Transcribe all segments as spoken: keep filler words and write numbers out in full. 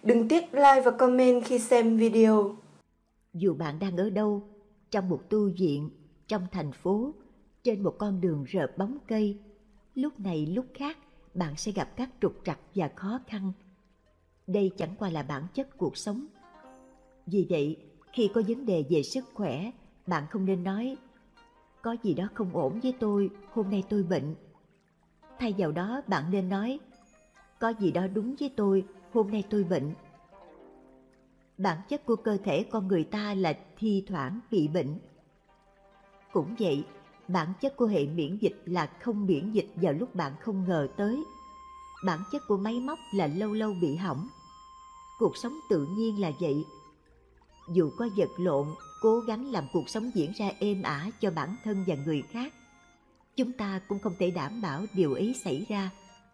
Đừng tiếc like và comment khi xem video. Dù bạn đang ở đâu, trong một tu viện, trong thành phố, trên một con đường rợp bóng cây, lúc này lúc khác bạn sẽ gặp các trục trặc và khó khăn. Đây chẳng qua là bản chất cuộc sống. Vì vậy, khi có vấn đề về sức khỏe, bạn không nên nói có gì đó không ổn với tôi, hôm nay tôi bệnh. Thay vào đó, bạn nên nói có gì đó đúng với tôi, hôm nay tôi bệnh. Bản chất của cơ thể con người ta là thi thoảng bị bệnh. Cũng vậy, bản chất của hệ miễn dịch là không miễn dịch vào lúc bạn không ngờ tới. Bản chất của máy móc là lâu lâu bị hỏng. Cuộc sống tự nhiên là vậy. Dù có vật lộn, cố gắng làm cuộc sống diễn ra êm ả cho bản thân và người khác, chúng ta cũng không thể đảm bảo điều ấy xảy ra.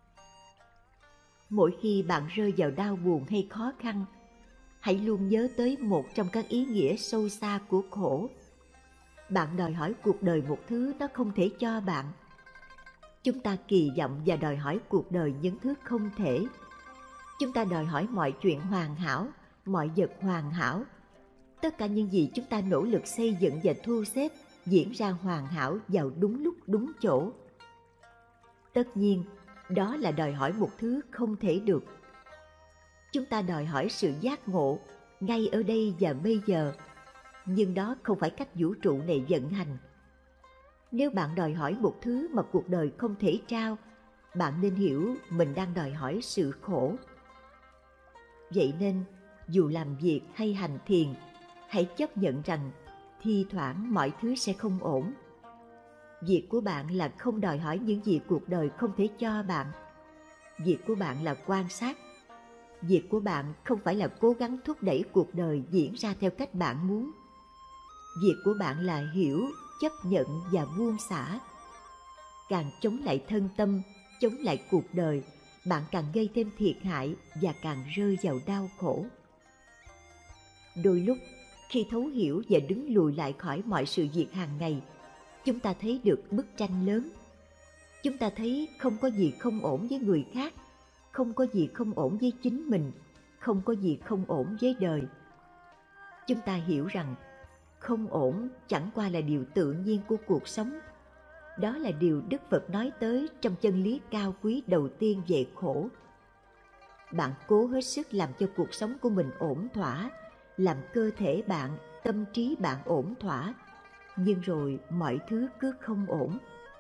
Mỗi khi bạn rơi vào đau buồn hay khó khăn, hãy luôn nhớ tới một trong các ý nghĩa sâu xa của khổ. Bạn đòi hỏi cuộc đời một thứ nó không thể cho bạn. Chúng ta kỳ vọng và đòi hỏi cuộc đời những thứ không thể. Chúng ta đòi hỏi mọi chuyện hoàn hảo, mọi vật hoàn hảo. Tất cả những gì chúng ta nỗ lực xây dựng và thu xếp diễn ra hoàn hảo vào đúng lúc đúng chỗ. Tất nhiên, đó là đòi hỏi một thứ không thể được. Chúng ta đòi hỏi sự giác ngộ ngay ở đây và bây giờ, nhưng đó không phải cách vũ trụ này vận hành. Nếu bạn đòi hỏi một thứ mà cuộc đời không thể trao, bạn nên hiểu mình đang đòi hỏi sự khổ. Vậy nên, dù làm việc hay hành thiền, hãy chấp nhận rằng thi thoảng mọi thứ sẽ không ổn. Việc của bạn là không đòi hỏi những gì cuộc đời không thể cho bạn. Việc của bạn là quan sát. Việc của bạn không phải là cố gắng thúc đẩy cuộc đời diễn ra theo cách bạn muốn. Việc của bạn là hiểu, chấp nhận và buông xả. Càng chống lại thân tâm, chống lại cuộc đời, bạn càng gây thêm thiệt hại và càng rơi vào đau khổ. Đôi lúc, khi thấu hiểu và đứng lùi lại khỏi mọi sự việc hàng ngày, chúng ta thấy được bức tranh lớn. Chúng ta thấy không có gì không ổn với người khác, không có gì không ổn với chính mình, không có gì không ổn với đời. Chúng ta hiểu rằng không ổn chẳng qua là điều tự nhiên của cuộc sống. Đó là điều Đức Phật nói tới trong chân lý cao quý đầu tiên về khổ. Bạn cố hết sức làm cho cuộc sống của mình ổn thỏa, làm cơ thể bạn, tâm trí bạn ổn thỏa, nhưng rồi mọi thứ cứ không ổn.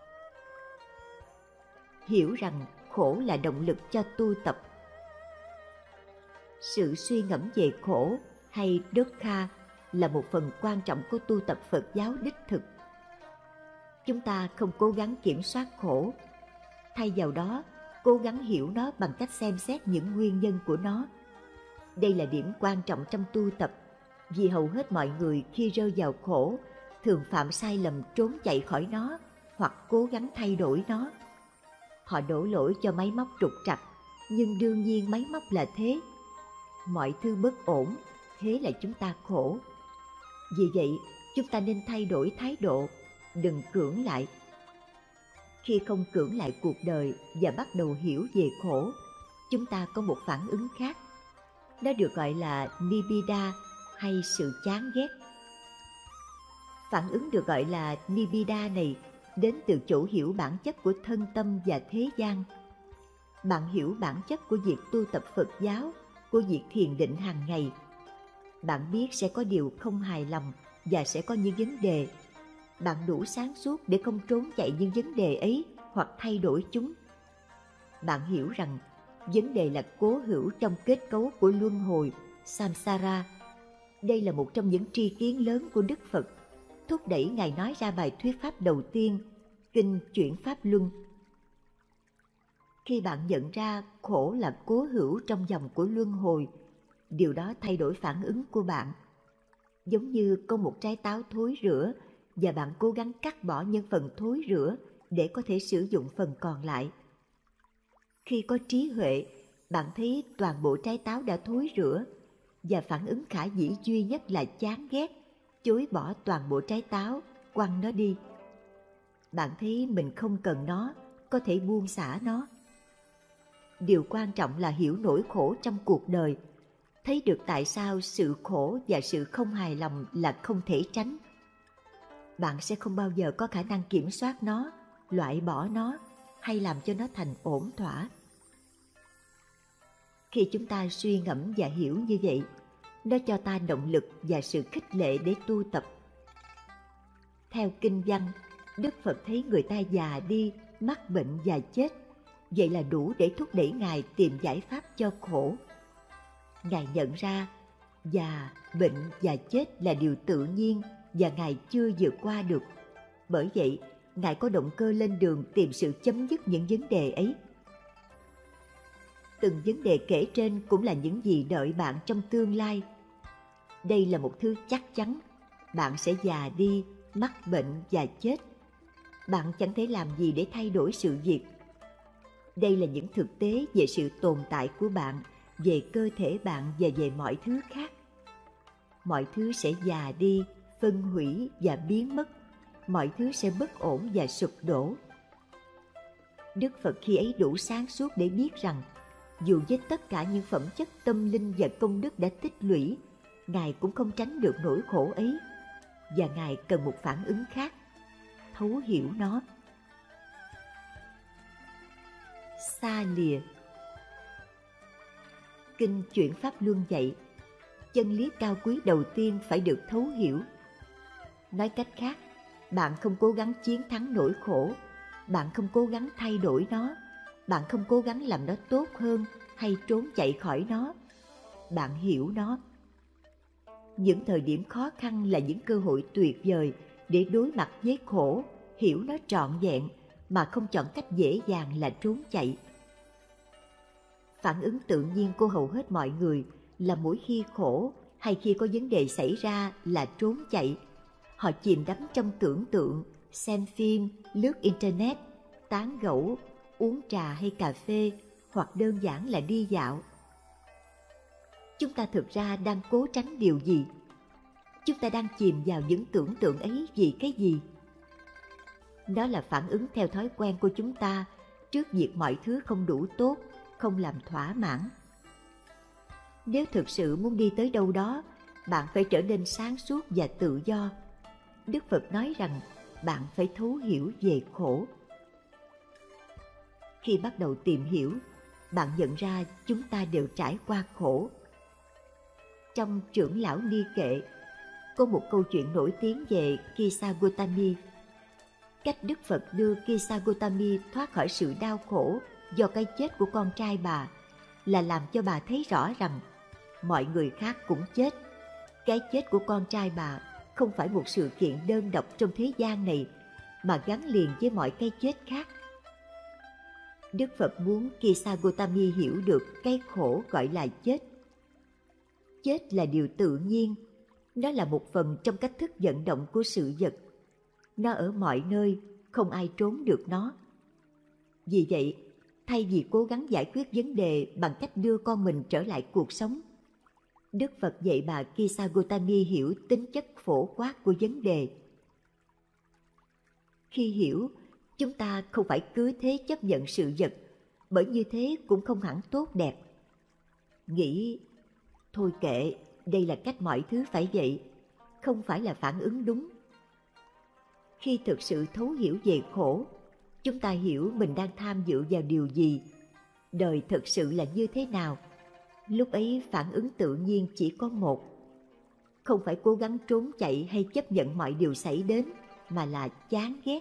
Hiểu rằng khổ là động lực cho tu tập. Sự suy ngẫm về khổ hay dukkha là một phần quan trọng của tu tập Phật giáo đích thực. Chúng ta không cố gắng kiểm soát khổ, thay vào đó cố gắng hiểu nó bằng cách xem xét những nguyên nhân của nó. Đây là điểm quan trọng trong tu tập, vì hầu hết mọi người khi rơi vào khổ thường phạm sai lầm trốn chạy khỏi nó hoặc cố gắng thay đổi nó. Họ đổ lỗi cho máy móc trục trặc, nhưng đương nhiên máy móc là thế. Mọi thứ bất ổn, thế là chúng ta khổ. Vì vậy, chúng ta nên thay đổi thái độ, đừng cưỡng lại. Khi không cưỡng lại cuộc đời và bắt đầu hiểu về khổ, chúng ta có một phản ứng khác. Nó được gọi là nibbida hay sự chán ghét. Phản ứng được gọi là nibbida này đến từ chỗ hiểu bản chất của thân tâm và thế gian. Bạn hiểu bản chất của việc tu tập Phật giáo, của việc thiền định hàng ngày. Bạn biết sẽ có điều không hài lòng và sẽ có những vấn đề. Bạn đủ sáng suốt để không trốn chạy những vấn đề ấy hoặc thay đổi chúng. Bạn hiểu rằng vấn đề là cố hữu trong kết cấu của luân hồi, samsara. Đây là một trong những tri kiến lớn của Đức Phật, thúc đẩy Ngài nói ra bài thuyết pháp đầu tiên, Kinh Chuyển Pháp Luân. Khi bạn nhận ra khổ là cố hữu trong dòng của luân hồi, điều đó thay đổi phản ứng của bạn. Giống như có một trái táo thối rữa và bạn cố gắng cắt bỏ những phần thối rữa để có thể sử dụng phần còn lại. Khi có trí huệ, bạn thấy toàn bộ trái táo đã thối rữa và phản ứng khả dĩ duy nhất là chán ghét, chối bỏ toàn bộ trái táo, quăng nó đi. Bạn thấy mình không cần nó, có thể buông xả nó. Điều quan trọng là hiểu nỗi khổ trong cuộc đời. thấy được tại sao sự khổ và sự không hài lòng là không thể tránh. Bạn sẽ không bao giờ có khả năng kiểm soát nó, loại bỏ nó hay làm cho nó thành ổn thỏa. Khi chúng ta suy ngẫm và hiểu như vậy, nó cho ta động lực và sự khích lệ để tu tập. Theo kinh văn, Đức Phật thấy người ta già đi, mắc bệnh và chết, vậy là đủ để thúc đẩy Ngài tìm giải pháp cho khổ. Ngài nhận ra già, bệnh và chết là điều tự nhiên và Ngài chưa vượt qua được. Bởi vậy, Ngài có động cơ lên đường tìm sự chấm dứt những vấn đề ấy. Từng vấn đề kể trên cũng là những gì đợi bạn trong tương lai. Đây là một thứ chắc chắn, bạn sẽ già đi, mắc bệnh và chết. Bạn chẳng thể làm gì để thay đổi sự việc. Đây là những thực tế về sự tồn tại của bạn, về cơ thể bạn và về mọi thứ khác. Mọi thứ sẽ già đi, phân hủy và biến mất. Mọi thứ sẽ bất ổn và sụp đổ. Đức Phật khi ấy đủ sáng suốt để biết rằng dù với tất cả những phẩm chất tâm linh và công đức đã tích lũy, Ngài cũng không tránh được nỗi khổ ấy, và Ngài cần một phản ứng khác, thấu hiểu nó. Xa lìa. Kinh Chuyển Pháp Luân dạy, chân lý cao quý đầu tiên phải được thấu hiểu. Nói cách khác, bạn không cố gắng chiến thắng nỗi khổ, bạn không cố gắng thay đổi nó, bạn không cố gắng làm nó tốt hơn hay trốn chạy khỏi nó. Bạn hiểu nó. Những thời điểm khó khăn là những cơ hội tuyệt vời để đối mặt với khổ, hiểu nó trọn vẹn mà không chọn cách dễ dàng là trốn chạy. Phản ứng tự nhiên của hầu hết mọi người là mỗi khi khổ hay khi có vấn đề xảy ra là trốn chạy. Họ chìm đắm trong tưởng tượng, xem phim, lướt internet, tán gẫu, uống trà hay cà phê, hoặc đơn giản là đi dạo. Chúng ta thực ra đang cố tránh điều gì? Chúng ta đang chìm vào những tưởng tượng ấy vì cái gì? Đó là phản ứng theo thói quen của chúng ta trước việc mọi thứ không đủ tốt, không làm thỏa mãn. Nếu thực sự muốn đi tới đâu đó, bạn phải trở nên sáng suốt và tự do. Đức Phật nói rằng bạn phải thấu hiểu về khổ. Khi bắt đầu tìm hiểu, bạn nhận ra chúng ta đều trải qua khổ. Trong Trưởng lão Ni Kệ, có một câu chuyện nổi tiếng về Kisa Gotami. Cách Đức Phật đưa Kisa Gotami thoát khỏi sự đau khổ do cái chết của con trai bà là làm cho bà thấy rõ rằng mọi người khác cũng chết. Cái chết của con trai bà không phải một sự kiện đơn độc trong thế gian này, mà gắn liền với mọi cái chết khác. Đức Phật muốn Kisa Gotami hiểu được cái khổ gọi là chết. Chết là điều tự nhiên, nó là một phần trong cách thức vận động của sự vật. Nó ở mọi nơi, không ai trốn được nó. Vì vậy, thay vì cố gắng giải quyết vấn đề bằng cách đưa con mình trở lại cuộc sống, Đức Phật dạy bà Kisa Gotami hiểu tính chất phổ quát của vấn đề. Khi hiểu, chúng ta không phải cứ thế chấp nhận sự vật, bởi như thế cũng không hẳn tốt đẹp. Nghĩ, thôi kệ, đây là cách mọi thứ phải vậy, không phải là phản ứng đúng. Khi thực sự thấu hiểu về khổ, chúng ta hiểu mình đang tham dự vào điều gì, đời thực sự là như thế nào. Lúc ấy phản ứng tự nhiên chỉ có một. Không phải cố gắng trốn chạy hay chấp nhận mọi điều xảy đến, mà là chán ghét.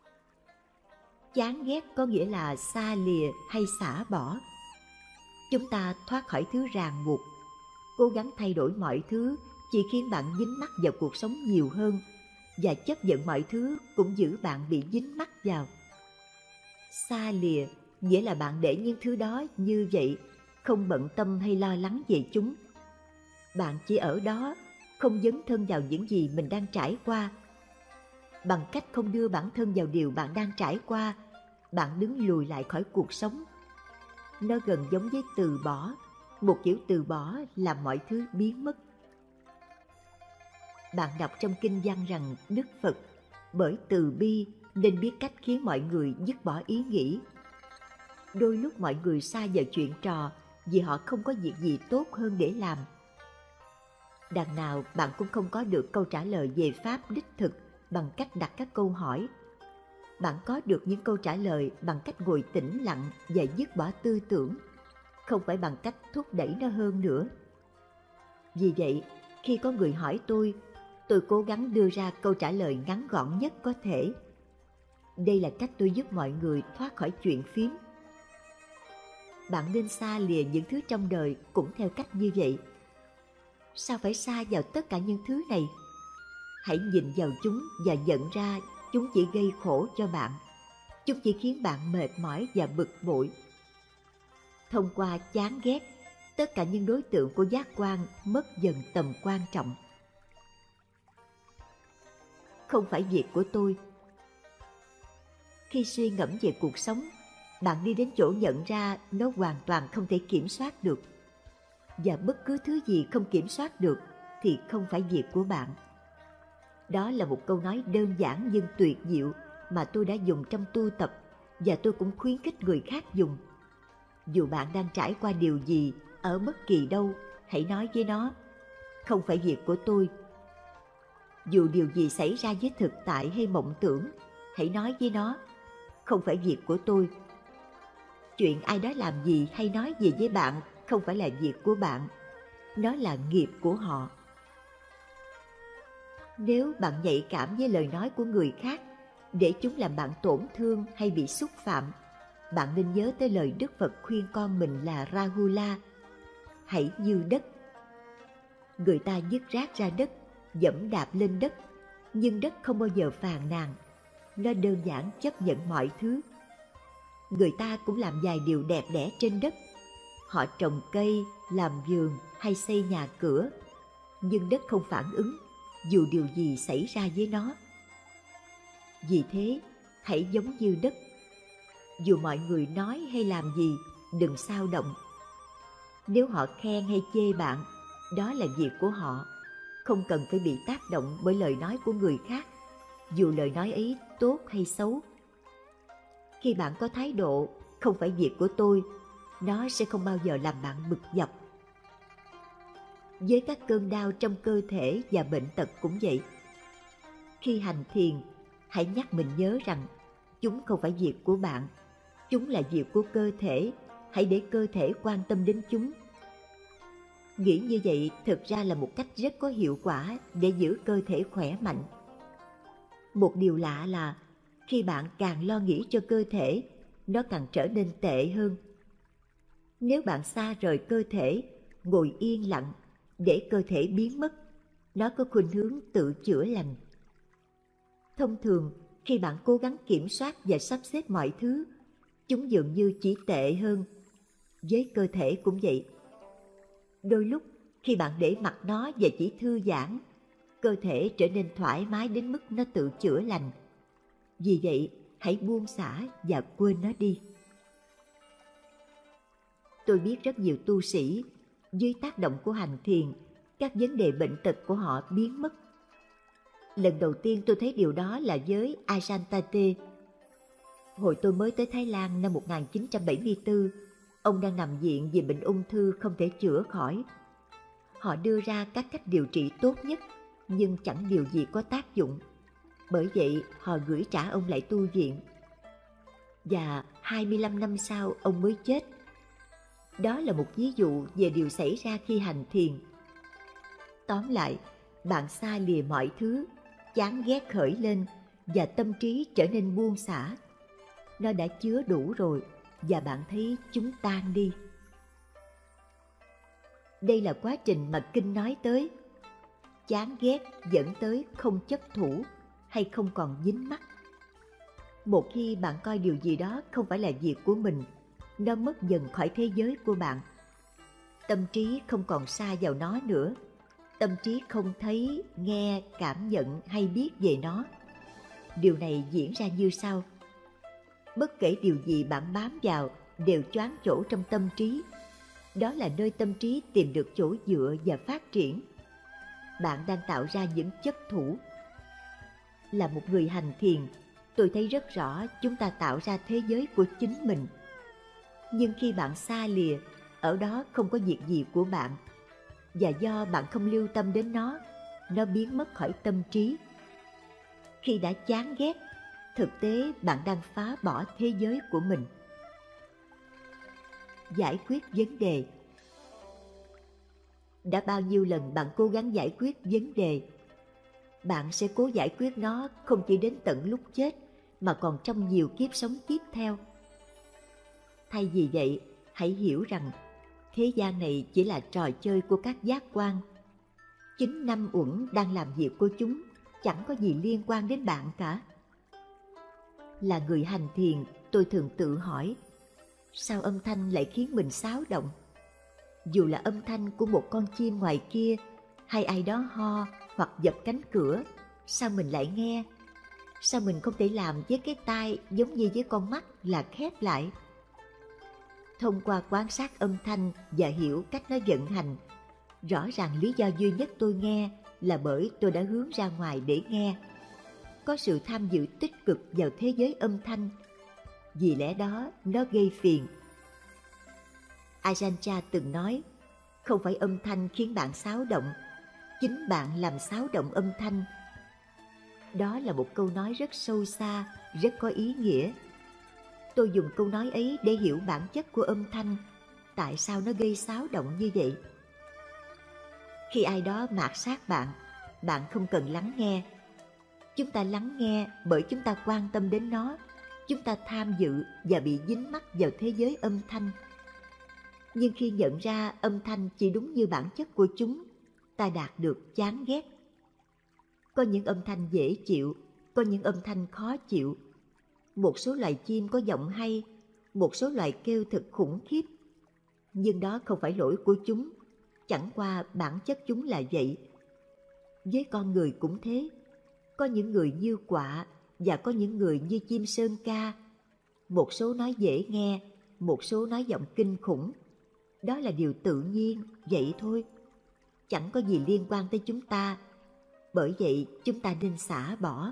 Chán ghét có nghĩa là xa lìa hay xả bỏ. Chúng ta thoát khỏi thứ ràng buộc. Cố gắng thay đổi mọi thứ chỉ khiến bạn dính mắc vào cuộc sống nhiều hơn, và chấp nhận mọi thứ cũng giữ bạn bị dính mắc vào. Xa lìa nghĩa là bạn để những thứ đó như vậy, không bận tâm hay lo lắng về chúng. Bạn chỉ ở đó, không dấn thân vào những gì mình đang trải qua. Bằng cách không đưa bản thân vào điều bạn đang trải qua, bạn đứng lùi lại khỏi cuộc sống. Nó gần giống với từ bỏ, một kiểu từ bỏ làm mọi thứ biến mất. Bạn đọc trong kinh văn rằng Đức Phật bởi từ bi nên biết cách khiến mọi người dứt bỏ ý nghĩ. Đôi lúc mọi người sa vào chuyện trò vì họ không có việc gì tốt hơn để làm. Đằng nào bạn cũng không có được câu trả lời về Pháp đích thực bằng cách đặt các câu hỏi. Bạn có được những câu trả lời bằng cách ngồi tĩnh lặng và dứt bỏ tư tưởng, không phải bằng cách thúc đẩy nó hơn nữa. Vì vậy, khi có người hỏi tôi, tôi cố gắng đưa ra câu trả lời ngắn gọn nhất có thể. Đây là cách tôi giúp mọi người thoát khỏi chuyện phiếm. Bạn nên xa lìa những thứ trong đời cũng theo cách như vậy. Sao phải sa vào tất cả những thứ này? Hãy nhìn vào chúng và nhận ra chúng chỉ gây khổ cho bạn. Chúng chỉ khiến bạn mệt mỏi và bực bội. Thông qua chán ghét, tất cả những đối tượng của giác quan mất dần tầm quan trọng. Không phải việc của tôi. Khi suy ngẫm về cuộc sống, bạn đi đến chỗ nhận ra nó hoàn toàn không thể kiểm soát được. Và bất cứ thứ gì không kiểm soát được thì không phải việc của bạn. Đó là một câu nói đơn giản nhưng tuyệt diệu mà tôi đã dùng trong tu tập, và tôi cũng khuyến khích người khác dùng. Dù bạn đang trải qua điều gì ở bất kỳ đâu, hãy nói với nó, không phải việc của tôi. Dù điều gì xảy ra với thực tại hay mộng tưởng, hãy nói với nó, không phải việc của tôi. Chuyện ai đó làm gì hay nói gì với bạn không phải là việc của bạn, nó là nghiệp của họ. Nếu bạn nhạy cảm với lời nói của người khác để chúng làm bạn tổn thương hay bị xúc phạm, bạn nên nhớ tới lời Đức Phật khuyên con mình là Rahula: hãy như đất. Người ta vứt rác ra đất, dẫm đạp lên đất, nhưng đất không bao giờ phàn nàn. Nó đơn giản chấp nhận mọi thứ. Người ta cũng làm vài điều đẹp đẽ trên đất. Họ trồng cây, làm vườn hay xây nhà cửa, nhưng đất không phản ứng dù điều gì xảy ra với nó. Vì thế, hãy giống như đất. Dù mọi người nói hay làm gì, đừng xao động. Nếu họ khen hay chê bạn, đó là việc của họ, không cần phải bị tác động bởi lời nói của người khác, dù lời nói ấy tốt hay xấu. Khi bạn có thái độ không phải việc của tôi, nó sẽ không bao giờ làm bạn bực dọc. Với các cơn đau trong cơ thể và bệnh tật cũng vậy. Khi hành thiền, hãy nhắc mình nhớ rằng chúng không phải việc của bạn, chúng là việc của cơ thể. Hãy để cơ thể quan tâm đến chúng. Nghĩ như vậy thực ra là một cách rất có hiệu quả để giữ cơ thể khỏe mạnh. Một điều lạ là khi bạn càng lo nghĩ cho cơ thể, nó càng trở nên tệ hơn. Nếu bạn xa rời cơ thể, ngồi yên lặng để cơ thể biến mất, nó có khuynh hướng tự chữa lành. Thông thường, khi bạn cố gắng kiểm soát và sắp xếp mọi thứ, chúng dường như chỉ tệ hơn. Với cơ thể cũng vậy. Đôi lúc, khi bạn để mặc nó và chỉ thư giãn, cơ thể trở nên thoải mái đến mức nó tự chữa lành. Vì vậy, hãy buông xả và quên nó đi. Tôi biết rất nhiều tu sĩ, dưới tác động của hành thiền, các vấn đề bệnh tật của họ biến mất. Lần đầu tiên tôi thấy điều đó là với Ajahn Tate. Hồi tôi mới tới Thái Lan năm một nghìn chín trăm bảy mươi tư, ông đang nằm viện vì bệnh ung thư không thể chữa khỏi. Họ đưa ra các cách điều trị tốt nhất, nhưng chẳng điều gì có tác dụng. Bởi vậy, họ gửi trả ông lại tu viện. Và hai mươi lăm năm sau, ông mới chết. Đó là một ví dụ về điều xảy ra khi hành thiền. Tóm lại, bạn xa lìa mọi thứ, chán ghét khởi lên và tâm trí trở nên buông xả. Nó đã chứa đủ rồi và bạn thấy chúng tan đi. Đây là quá trình mà Kinh nói tới. Chán ghét dẫn tới không chấp thủ hay không còn dính mắc. Một khi bạn coi điều gì đó không phải là việc của mình, nó mất dần khỏi thế giới của bạn. Tâm trí không còn sa vào nó nữa. Tâm trí không thấy, nghe, cảm nhận hay biết về nó. Điều này diễn ra như sau. Bất kể điều gì bạn bám vào đều choáng chỗ trong tâm trí. Đó là nơi tâm trí tìm được chỗ dựa và phát triển. Bạn đang tạo ra những chấp thủ. Là một người hành thiền, tôi thấy rất rõ chúng ta tạo ra thế giới của chính mình. Nhưng khi bạn xa lìa, ở đó không có việc gì của bạn, và do bạn không lưu tâm đến nó, nó biến mất khỏi tâm trí. Khi đã chán ghét, thực tế bạn đang phá bỏ thế giới của mình. Giải quyết vấn đề. Đã bao nhiêu lần bạn cố gắng giải quyết vấn đề? Bạn sẽ cố giải quyết nó không chỉ đến tận lúc chết, mà còn trong nhiều kiếp sống tiếp theo. Thay vì vậy, hãy hiểu rằng thế gian này chỉ là trò chơi của các giác quan. Chính năm uẩn đang làm việc của chúng, chẳng có gì liên quan đến bạn cả. Là người hành thiền, tôi thường tự hỏi, sao âm thanh lại khiến mình xáo động? Dù là âm thanh của một con chim ngoài kia, hay ai đó ho hoặc dập cánh cửa, sao mình lại nghe? Sao mình không thể làm với cái tai giống như với con mắt là khép lại? Thông qua quan sát âm thanh và hiểu cách nó vận hành, rõ ràng lý do duy nhất tôi nghe là bởi tôi đã hướng ra ngoài để nghe. Có sự tham dự tích cực vào thế giới âm thanh. Vì lẽ đó nó gây phiền. Ajahn Chah từng nói, không phải âm thanh khiến bạn xáo động, chính bạn làm xáo động âm thanh. Đó là một câu nói rất sâu xa, rất có ý nghĩa. Tôi dùng câu nói ấy để hiểu bản chất của âm thanh, tại sao nó gây xáo động như vậy. Khi ai đó mạt sát bạn, bạn không cần lắng nghe. Chúng ta lắng nghe bởi chúng ta quan tâm đến nó, chúng ta tham dự và bị dính mắc vào thế giới âm thanh. Nhưng khi nhận ra âm thanh chỉ đúng như bản chất của chúng, ta đạt được chán ghét. Có những âm thanh dễ chịu, có những âm thanh khó chịu. Một số loài chim có giọng hay, một số loài kêu thật khủng khiếp. Nhưng đó không phải lỗi của chúng, chẳng qua bản chất chúng là vậy. Với con người cũng thế, có những người như quạ và có những người như chim sơn ca. Một số nói dễ nghe, một số nói giọng kinh khủng. Đó là điều tự nhiên, vậy thôi. Chẳng có gì liên quan tới chúng ta, bởi vậy chúng ta nên xả bỏ.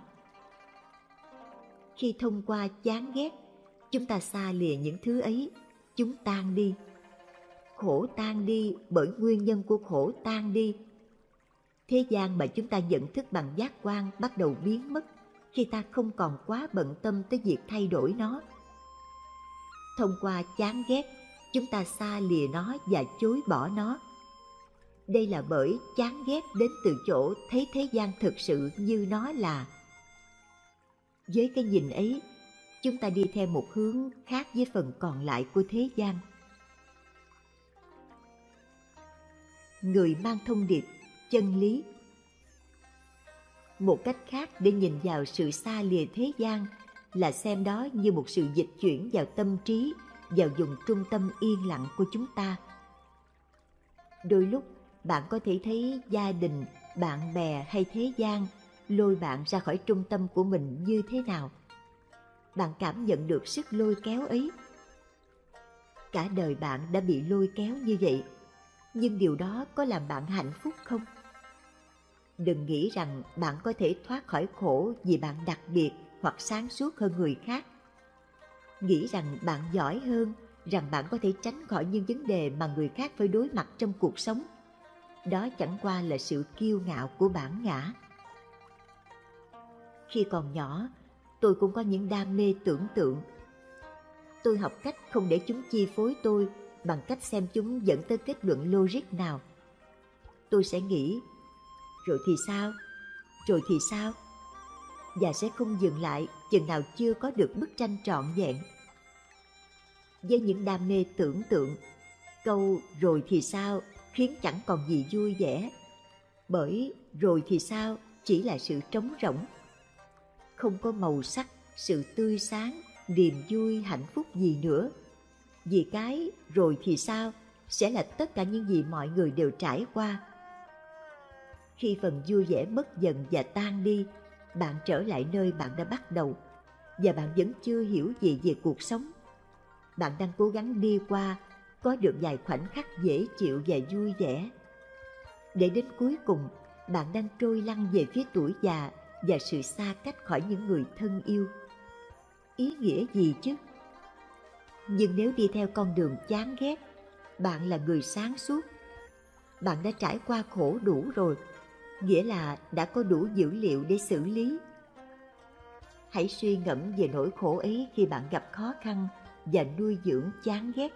Khi thông qua chán ghét, chúng ta xa lìa những thứ ấy, chúng tan đi. Khổ tan đi bởi nguyên nhân của khổ tan đi. Thế gian mà chúng ta nhận thức bằng giác quan bắt đầu biến mất khi ta không còn quá bận tâm tới việc thay đổi nó. Thông qua chán ghét, chúng ta xa lìa nó và chối bỏ nó. Đây là bởi chán ghét đến từ chỗ thấy thế gian thực sự như nó là. Với cái nhìn ấy, chúng ta đi theo một hướng khác với phần còn lại của thế gian. Người mang thông điệp, chân lý. Một cách khác để nhìn vào sự xa lìa thế gian là xem đó như một sự dịch chuyển vào tâm trí, vào vùng trung tâm yên lặng của chúng ta. Đôi lúc bạn có thể thấy gia đình, bạn bè hay thế gian lôi bạn ra khỏi trung tâm của mình như thế nào. Bạn cảm nhận được sức lôi kéo ấy. Cả đời bạn đã bị lôi kéo như vậy, nhưng điều đó có làm bạn hạnh phúc không? Đừng nghĩ rằng bạn có thể thoát khỏi khổ vì bạn đặc biệt hoặc sáng suốt hơn người khác. Nghĩ rằng bạn giỏi hơn, rằng bạn có thể tránh khỏi những vấn đề mà người khác phải đối mặt trong cuộc sống. Đó chẳng qua là sự kiêu ngạo của bản ngã. Khi còn nhỏ, tôi cũng có những đam mê tưởng tượng. Tôi học cách không để chúng chi phối tôi bằng cách xem chúng dẫn tới kết luận logic nào. Tôi sẽ nghĩ, rồi thì sao? Rồi thì sao? Và sẽ không dừng lại chừng nào chưa có được bức tranh trọn vẹn. Với những đam mê tưởng tượng, câu rồi thì sao khiến chẳng còn gì vui vẻ. Bởi rồi thì sao chỉ là sự trống rỗng. Không có màu sắc, sự tươi sáng, niềm vui, hạnh phúc gì nữa. Vì cái rồi thì sao sẽ là tất cả những gì mọi người đều trải qua. Khi phần vui vẻ mất dần và tan đi, bạn trở lại nơi bạn đã bắt đầu, và bạn vẫn chưa hiểu gì về cuộc sống. Bạn đang cố gắng đi qua, có được vài khoảnh khắc dễ chịu và vui vẻ. Để đến cuối cùng, bạn đang trôi lăn về phía tuổi già và sự xa cách khỏi những người thân yêu. Ý nghĩa gì chứ? Nhưng nếu đi theo con đường chán ghét, bạn là người sáng suốt. Bạn đã trải qua khổ đủ rồi, nghĩa là đã có đủ dữ liệu để xử lý. Hãy suy ngẫm về nỗi khổ ấy khi bạn gặp khó khăn và nuôi dưỡng chán ghét.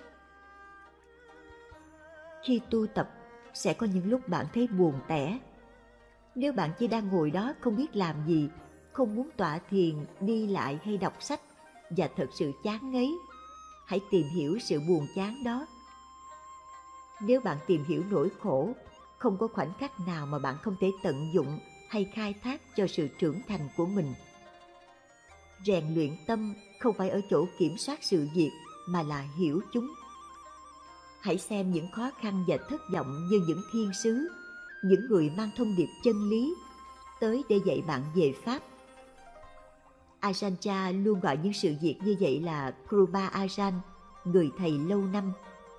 Khi tu tập, sẽ có những lúc bạn thấy buồn tẻ. Nếu bạn chỉ đang ngồi đó không biết làm gì, không muốn tọa thiền, đi lại hay đọc sách và thật sự chán ngấy, hãy tìm hiểu sự buồn chán đó. Nếu bạn tìm hiểu nỗi khổ, không có khoảnh khắc nào mà bạn không thể tận dụng hay khai thác cho sự trưởng thành của mình. Rèn luyện tâm không phải ở chỗ kiểm soát sự việc mà là hiểu chúng. Hãy xem những khó khăn và thất vọng như những thiên sứ, những người mang thông điệp chân lý, tới để dạy bạn về Pháp. Ajahn Chah luôn gọi những sự việc như vậy là Kruba Ajahn, người thầy lâu năm.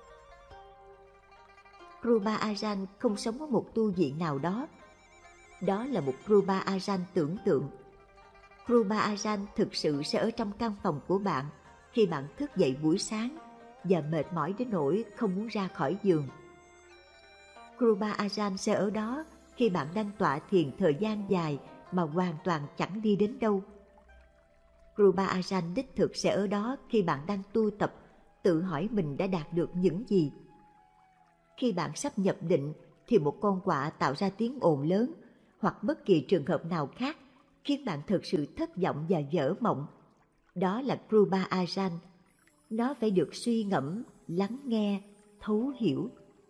Kruba Ajahn không sống ở một tu viện nào đó. Đó là một Kruba Ajahn tưởng tượng. Kruba Ajahn thực sự sẽ ở trong căn phòng của bạn khi bạn thức dậy buổi sáng và mệt mỏi đến nỗi không muốn ra khỏi giường. Kruba Ajahn sẽ ở đó khi bạn đang tọa thiền thời gian dài mà hoàn toàn chẳng đi đến đâu. Kruba Ajahn đích thực sẽ ở đó khi bạn đang tu tập, tự hỏi mình đã đạt được những gì. Khi bạn sắp nhập định thì một con quạ tạo ra tiếng ồn lớn, hoặc bất kỳ trường hợp nào khác khiến bạn thực sự thất vọng và vỡ mộng. Đó là Kruba Ajahn. Nó phải được suy ngẫm, lắng nghe, thấu hiểu.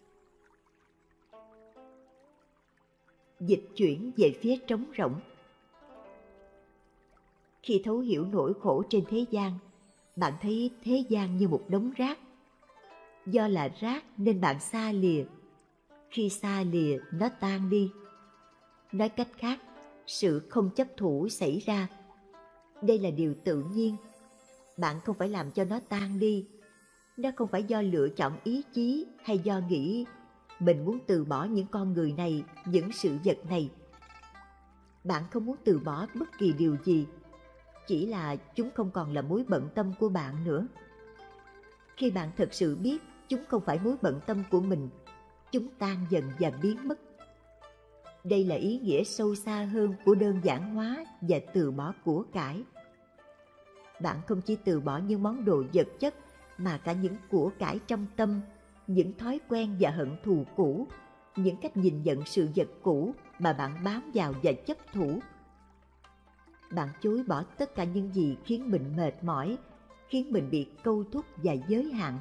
Dịch chuyển về phía trống rỗng. Khi thấu hiểu nỗi khổ trên thế gian, bạn thấy thế gian như một đống rác. Do là rác nên bạn xa lìa. Khi xa lìa, nó tan đi. Nói cách khác, sự không chấp thủ xảy ra. Đây là điều tự nhiên. Bạn không phải làm cho nó tan đi. Nó không phải do lựa chọn ý chí hay do nghĩ mình muốn từ bỏ những con người này, những sự vật này. Bạn không muốn từ bỏ bất kỳ điều gì, chỉ là chúng không còn là mối bận tâm của bạn nữa. Khi bạn thật sự biết chúng không phải mối bận tâm của mình, chúng tan dần và biến mất. Đây là ý nghĩa sâu xa hơn của đơn giản hóa và từ bỏ của cải. Bạn không chỉ từ bỏ những món đồ vật chất, mà cả những của cải trong tâm, những thói quen và hận thù cũ, những cách nhìn nhận sự vật cũ mà bạn bám vào và chấp thủ. Bạn chối bỏ tất cả những gì khiến mình mệt mỏi, khiến mình bị câu thúc và giới hạn.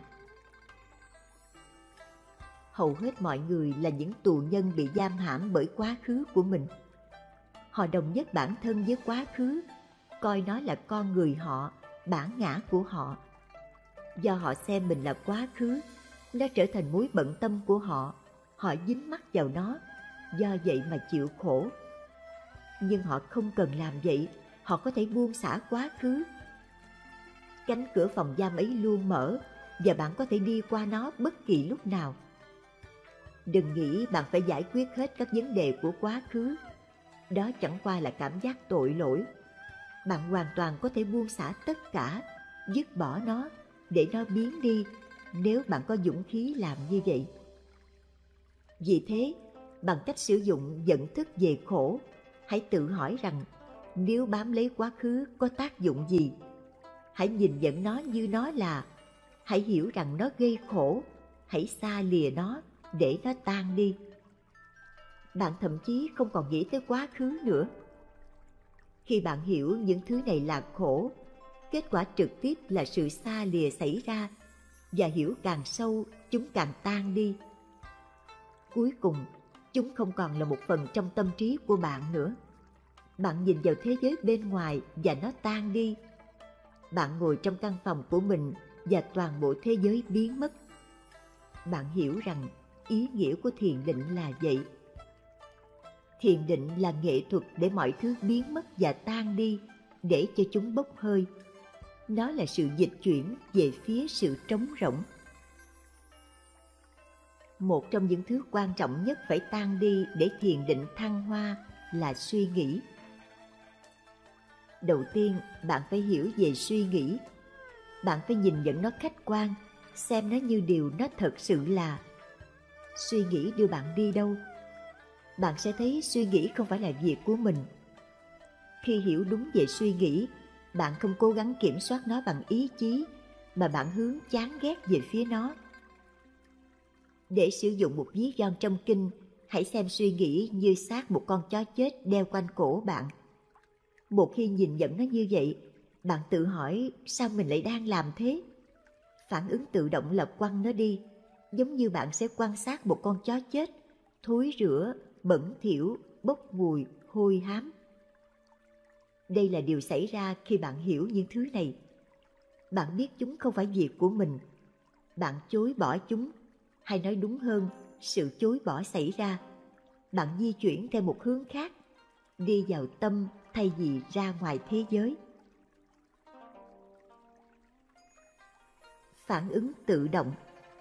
Hầu hết mọi người là những tù nhân bị giam hãm bởi quá khứ của mình. Họ đồng nhất bản thân với quá khứ, coi nó là con người họ, bản ngã của họ. Do họ xem mình là quá khứ, nó trở thành mối bận tâm của họ. Họ dính mắc vào nó, do vậy mà chịu khổ. Nhưng họ không cần làm vậy, họ có thể buông xả quá khứ. Cánh cửa phòng giam ấy luôn mở, và bạn có thể đi qua nó bất kỳ lúc nào. Đừng nghĩ bạn phải giải quyết hết các vấn đề của quá khứ. Đó chẳng qua là cảm giác tội lỗi. Bạn hoàn toàn có thể buông xả tất cả, dứt bỏ nó, để nó biến đi, nếu bạn có dũng khí làm như vậy. Vì thế, bằng cách sử dụng nhận thức về khổ, hãy tự hỏi rằng nếu bám lấy quá khứ có tác dụng gì. Hãy nhìn nhận nó như nó là. Hãy hiểu rằng nó gây khổ. Hãy xa lìa nó để nó tan đi. Bạn thậm chí không còn nghĩ tới quá khứ nữa. Khi bạn hiểu những thứ này là khổ, kết quả trực tiếp là sự xa lìa xảy ra, và hiểu càng sâu, chúng càng tan đi. Cuối cùng, chúng không còn là một phần trong tâm trí của bạn nữa. Bạn nhìn vào thế giới bên ngoài và nó tan đi. Bạn ngồi trong căn phòng của mình và toàn bộ thế giới biến mất. Bạn hiểu rằng ý nghĩa của thiền định là vậy. Thiền định là nghệ thuật để mọi thứ biến mất và tan đi, để cho chúng bốc hơi. Nó là sự dịch chuyển về phía sự trống rỗng. Một trong những thứ quan trọng nhất phải tan đi để thiền định thăng hoa là suy nghĩ. Đầu tiên, bạn phải hiểu về suy nghĩ. Bạn phải nhìn nhận nó khách quan, xem nó như điều nó thật sự là. Suy nghĩ đưa bạn đi đâu? Bạn sẽ thấy suy nghĩ không phải là việc của mình. Khi hiểu đúng về suy nghĩ, bạn không cố gắng kiểm soát nó bằng ý chí, mà bạn hướng chán ghét về phía nó. Để sử dụng một ví von trong kinh, hãy xem suy nghĩ như xác một con chó chết đeo quanh cổ bạn. Một khi nhìn nhận nó như vậy, bạn tự hỏi sao mình lại đang làm thế? Phản ứng tự động là quăng nó đi, giống như bạn sẽ quan sát một con chó chết, thối rữa, bẩn thỉu, bốc mùi, hôi hám. Đây là điều xảy ra khi bạn hiểu những thứ này. Bạn biết chúng không phải việc của mình. Bạn chối bỏ chúng, hay nói đúng hơn, sự chối bỏ xảy ra. Bạn di chuyển theo một hướng khác, đi vào tâm thay vì ra ngoài thế giới. Phản ứng tự động.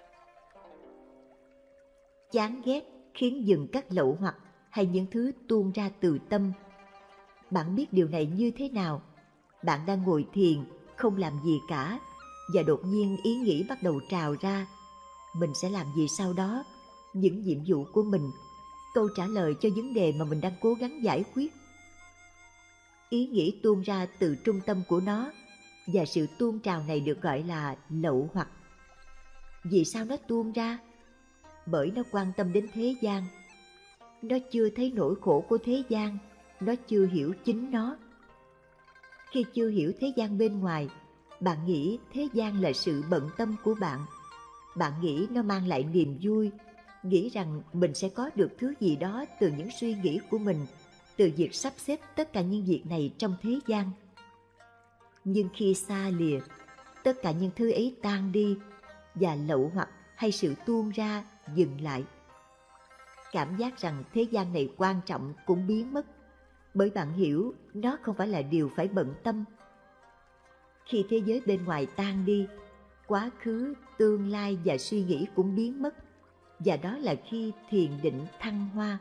Chán ghét khiến dừng các lậu hoặc hay những thứ tuôn ra từ tâm. Bạn biết điều này như thế nào? Bạn đang ngồi thiền, không làm gì cả, và đột nhiên ý nghĩ bắt đầu trào ra. Mình sẽ làm gì sau đó? Những nhiệm vụ của mình, câu trả lời cho vấn đề mà mình đang cố gắng giải quyết. Ý nghĩ tuôn ra từ trung tâm của nó, và sự tuôn trào này được gọi là lậu hoặc. Vì sao nó tuôn ra? Bởi nó quan tâm đến thế gian. Nó chưa thấy nỗi khổ của thế gian, nó chưa hiểu chính nó. Khi chưa hiểu thế gian bên ngoài, bạn nghĩ thế gian là sự bận tâm của bạn. Bạn nghĩ nó mang lại niềm vui, nghĩ rằng mình sẽ có được thứ gì đó từ những suy nghĩ của mình, từ việc sắp xếp tất cả những việc này trong thế gian. Nhưng khi xa lìa, tất cả những thứ ấy tan đi, và lậu hoặc hay sự tuôn ra dừng lại. Cảm giác rằng thế gian này quan trọng cũng biến mất, bởi bạn hiểu nó không phải là điều phải bận tâm. Khi thế giới bên ngoài tan đi, quá khứ, tương lai và suy nghĩ cũng biến mất, và đó là khi thiền định thăng hoa.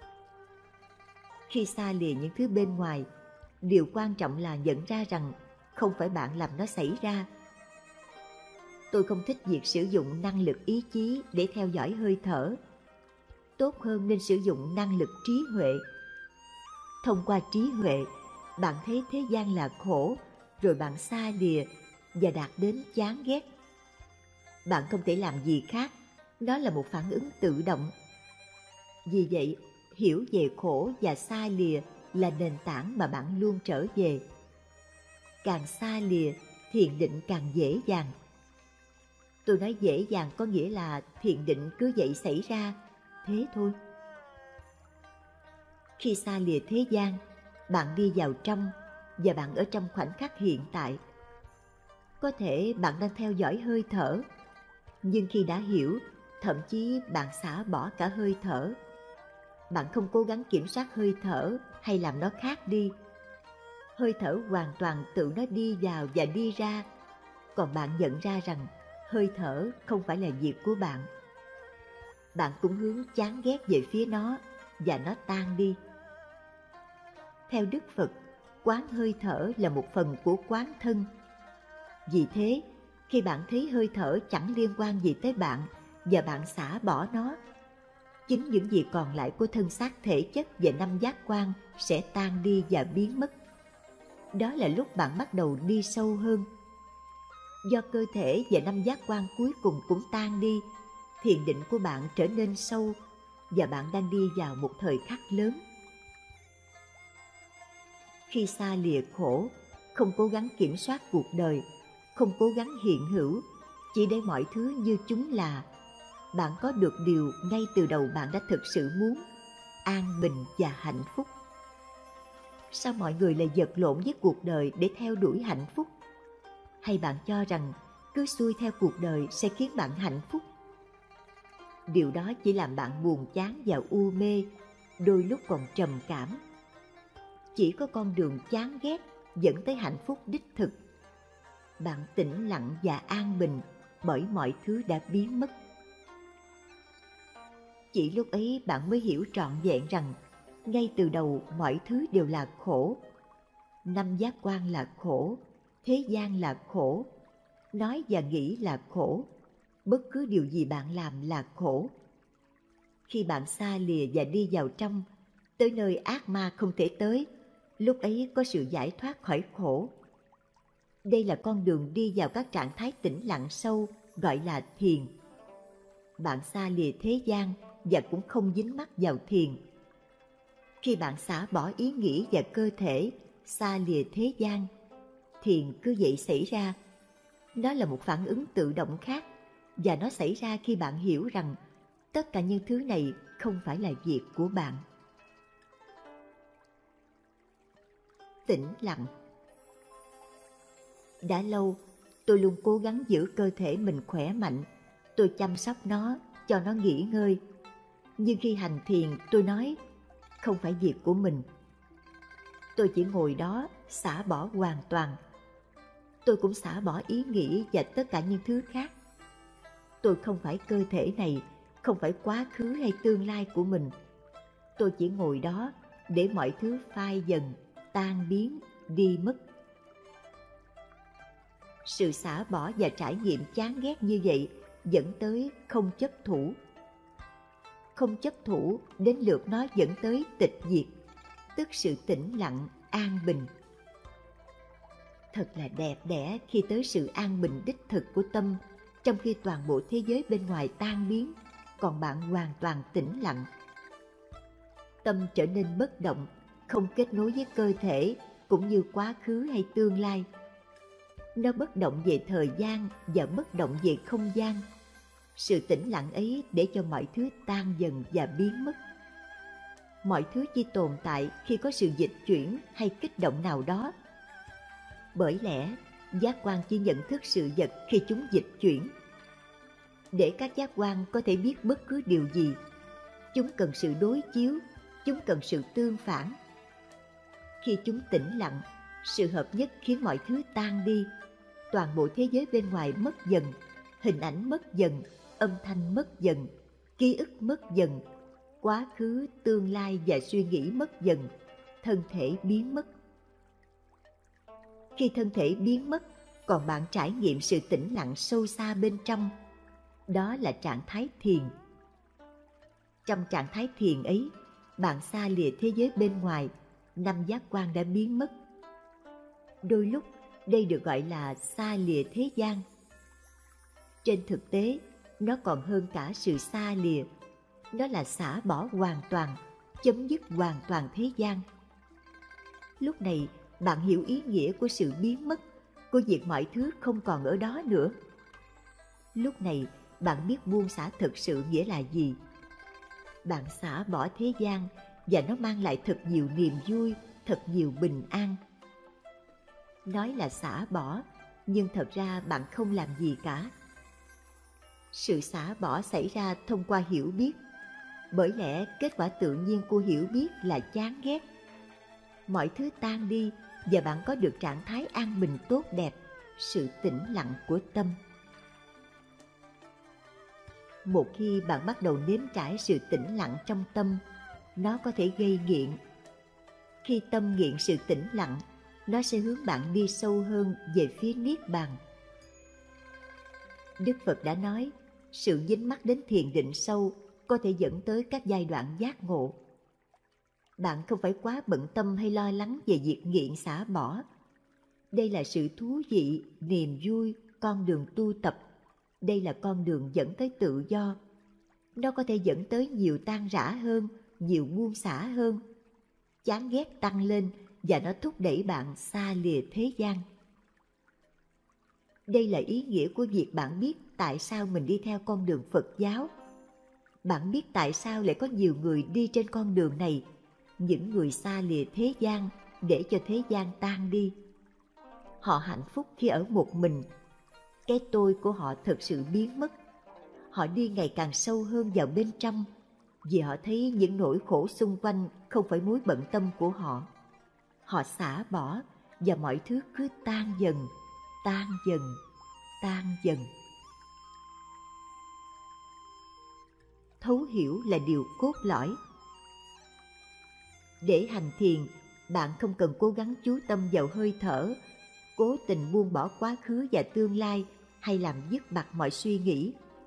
Khi xa lìa những thứ bên ngoài, điều quan trọng là nhận ra rằng không phải bạn làm nó xảy ra. Tôi không thích việc sử dụng năng lực ý chí để theo dõi hơi thở. Tốt hơn nên sử dụng năng lực trí huệ. Thông qua trí huệ, bạn thấy thế gian là khổ, rồi bạn xa lìa và đạt đến chán ghét. Bạn không thể làm gì khác, đó là một phản ứng tự động. Vì vậy, hiểu về khổ và xa lìa là nền tảng mà bạn luôn trở về. Càng xa lìa, thiền định càng dễ dàng. Tôi nói dễ dàng có nghĩa là thiền định cứ vậy xảy ra, thế thôi. Khi xa lìa thế gian, bạn đi vào trong, và bạn ở trong khoảnh khắc hiện tại. Có thể bạn đang theo dõi hơi thở, nhưng khi đã hiểu, thậm chí bạn xả bỏ cả hơi thở. Bạn không cố gắng kiểm soát hơi thở hay làm nó khác đi. Hơi thở hoàn toàn tự nó đi vào và đi ra, còn bạn nhận ra rằng hơi thở không phải là việc của bạn. Bạn cũng hướng chán ghét về phía nó, và nó tan đi. Theo Đức Phật, quán hơi thở là một phần của quán thân. Vì thế, khi bạn thấy hơi thở chẳng liên quan gì tới bạn và bạn xả bỏ nó, chính những gì còn lại của thân xác thể chất và năm giác quan sẽ tan đi và biến mất. Đó là lúc bạn bắt đầu đi sâu hơn. Do cơ thể và năm giác quan cuối cùng cũng tan đi, thiền định của bạn trở nên sâu, và bạn đang đi vào một thời khắc lớn. Khi xa lìa khổ, không cố gắng kiểm soát cuộc đời, không cố gắng hiện hữu, chỉ để mọi thứ như chúng là, bạn có được điều ngay từ đầu bạn đã thực sự muốn, an bình và hạnh phúc. Sao mọi người lại vật lộn với cuộc đời để theo đuổi hạnh phúc? Hay bạn cho rằng cứ xuôi theo cuộc đời sẽ khiến bạn hạnh phúc? Điều đó chỉ làm bạn buồn chán và u mê, đôi lúc còn trầm cảm. Chỉ có con đường chán ghét dẫn tới hạnh phúc đích thực. Bạn tĩnh lặng và an bình bởi mọi thứ đã biến mất. Chỉ lúc ấy bạn mới hiểu trọn vẹn rằng ngay từ đầu mọi thứ đều là khổ. Năm giác quan là khổ, thế gian là khổ, nói và nghĩ là khổ, bất cứ điều gì bạn làm là khổ. Khi bạn xa lìa và đi vào trong, tới nơi ác ma không thể tới, lúc ấy có sự giải thoát khỏi khổ. Đây là con đường đi vào các trạng thái tĩnh lặng sâu, gọi là thiền. Bạn xa lìa thế gian và cũng không dính mắc vào thiền. Khi bạn xả bỏ ý nghĩ và cơ thể, xa lìa thế gian, thiền cứ vậy xảy ra. Đó là một phản ứng tự động khác, và nó xảy ra khi bạn hiểu rằng tất cả những thứ này không phải là việc của bạn. Tĩnh lặng. Đã lâu, tôi luôn cố gắng giữ cơ thể mình khỏe mạnh. Tôi chăm sóc nó, cho nó nghỉ ngơi. Nhưng khi hành thiền, tôi nói, không phải việc của mình. Tôi chỉ ngồi đó, xả bỏ hoàn toàn. Tôi cũng xả bỏ ý nghĩ và tất cả những thứ khác. Tôi không phải cơ thể này, không phải quá khứ hay tương lai của mình. Tôi chỉ ngồi đó để mọi thứ phai dần, tan biến, đi mất. Sự xả bỏ và trải nghiệm chán ghét như vậy dẫn tới không chấp thủ. Không chấp thủ đến lượt nó dẫn tới tịch diệt, tức sự tĩnh lặng, an bình. Thật là đẹp đẽ khi tới sự an bình đích thực của tâm, trong khi toàn bộ thế giới bên ngoài tan biến, còn bạn hoàn toàn tĩnh lặng. Tâm trở nên bất động, không kết nối với cơ thể cũng như quá khứ hay tương lai. Nó bất động về thời gian và bất động về không gian. Sự tĩnh lặng ấy để cho mọi thứ tan dần và biến mất. Mọi thứ chỉ tồn tại khi có sự dịch chuyển hay kích động nào đó. Bởi lẽ, giác quan chỉ nhận thức sự vật khi chúng dịch chuyển. Để các giác quan có thể biết bất cứ điều gì, chúng cần sự đối chiếu, chúng cần sự tương phản. Khi chúng tĩnh lặng, sự hợp nhất khiến mọi thứ tan đi. Toàn bộ thế giới bên ngoài mất dần, hình ảnh mất dần, âm thanh mất dần, ký ức mất dần, quá khứ, tương lai và suy nghĩ mất dần, thân thể biến mất. Khi thân thể biến mất, còn bạn trải nghiệm sự tĩnh lặng sâu xa bên trong. Đó là trạng thái thiền. Trong trạng thái thiền ấy, bạn xa lìa thế giới bên ngoài, năm giác quan đã biến mất. Đôi lúc, đây được gọi là xa lìa thế gian. Trên thực tế, nó còn hơn cả sự xa lìa. Nó là xả bỏ hoàn toàn, chấm dứt hoàn toàn thế gian. Lúc này, bạn hiểu ý nghĩa của sự biến mất, của việc mọi thứ không còn ở đó nữa. Lúc này, bạn biết buông xả thực sự nghĩa là gì. Bạn xả bỏ thế gian và nó mang lại thật nhiều niềm vui, thật nhiều bình an. Nói là xả bỏ, nhưng thật ra bạn không làm gì cả. Sự xả bỏ xảy ra thông qua hiểu biết. Bởi lẽ kết quả tự nhiên của hiểu biết là chán ghét. Mọi thứ tan đi và bạn có được trạng thái an bình tốt đẹp, sự tĩnh lặng của tâm. Một khi bạn bắt đầu nếm trải sự tĩnh lặng trong tâm, nó có thể gây nghiện. Khi tâm nghiện sự tĩnh lặng, nó sẽ hướng bạn đi sâu hơn về phía Niết Bàn. Đức Phật đã nói, sự dính mắc đến thiền định sâu có thể dẫn tới các giai đoạn giác ngộ. Bạn không phải quá bận tâm hay lo lắng về việc nghiện xả bỏ. Đây là sự thú vị, niềm vui, con đường tu tập. Đây là con đường dẫn tới tự do. Nó có thể dẫn tới nhiều tan rã hơn, nhiều buông xả hơn. Chán ghét tăng lên và nó thúc đẩy bạn xa lìa thế gian. Đây là ý nghĩa của việc bạn biết tại sao mình đi theo con đường Phật giáo. Bạn biết tại sao lại có nhiều người đi trên con đường này, những người xa lìa thế gian để cho thế gian tan đi. Họ hạnh phúc khi ở một mình. Cái tôi của họ thực sự biến mất. Họ đi ngày càng sâu hơn vào bên trong, vì họ thấy những nỗi khổ xung quanh không phải mối bận tâm của họ. Họ xả bỏ và mọi thứ cứ tan dần, tan dần, tan dần. Thấu hiểu là điều cốt lõi. Để hành thiền, bạn không cần cố gắng chú tâm vào hơi thở, cố tình buông bỏ quá khứ và tương lai hay làm dứt bặt mọi suy nghĩ.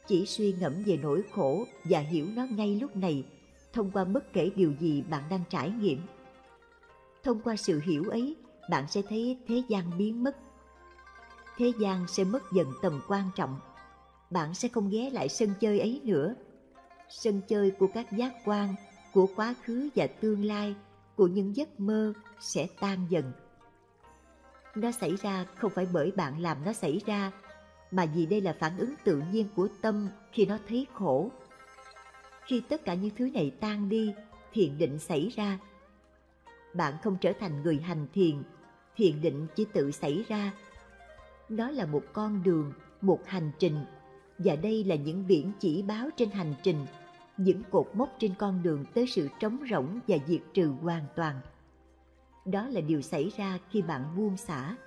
Chỉ suy ngẫm về nỗi khổ và hiểu nó ngay lúc này thông qua bất kể điều gì bạn đang trải nghiệm. Thông qua sự hiểu ấy, bạn sẽ thấy thế gian biến mất. Thế gian sẽ mất dần tầm quan trọng. Bạn sẽ không ghé lại sân chơi ấy nữa. Sân chơi của các giác quan, của quá khứ và tương lai, của những giấc mơ sẽ tan dần. Nó xảy ra không phải bởi bạn làm nó xảy ra, mà vì đây là phản ứng tự nhiên của tâm khi nó thấy khổ. Khi tất cả những thứ này tan đi, thiền định xảy ra. Bạn không trở thành người hành thiền, thiền định chỉ tự xảy ra. Nó là một con đường, một hành trình, và đây là những biển chỉ báo trên hành trình, những cột mốc trên con đường tới sự trống rỗng và diệt trừ hoàn toàn. Đó là điều xảy ra khi bạn buông xả.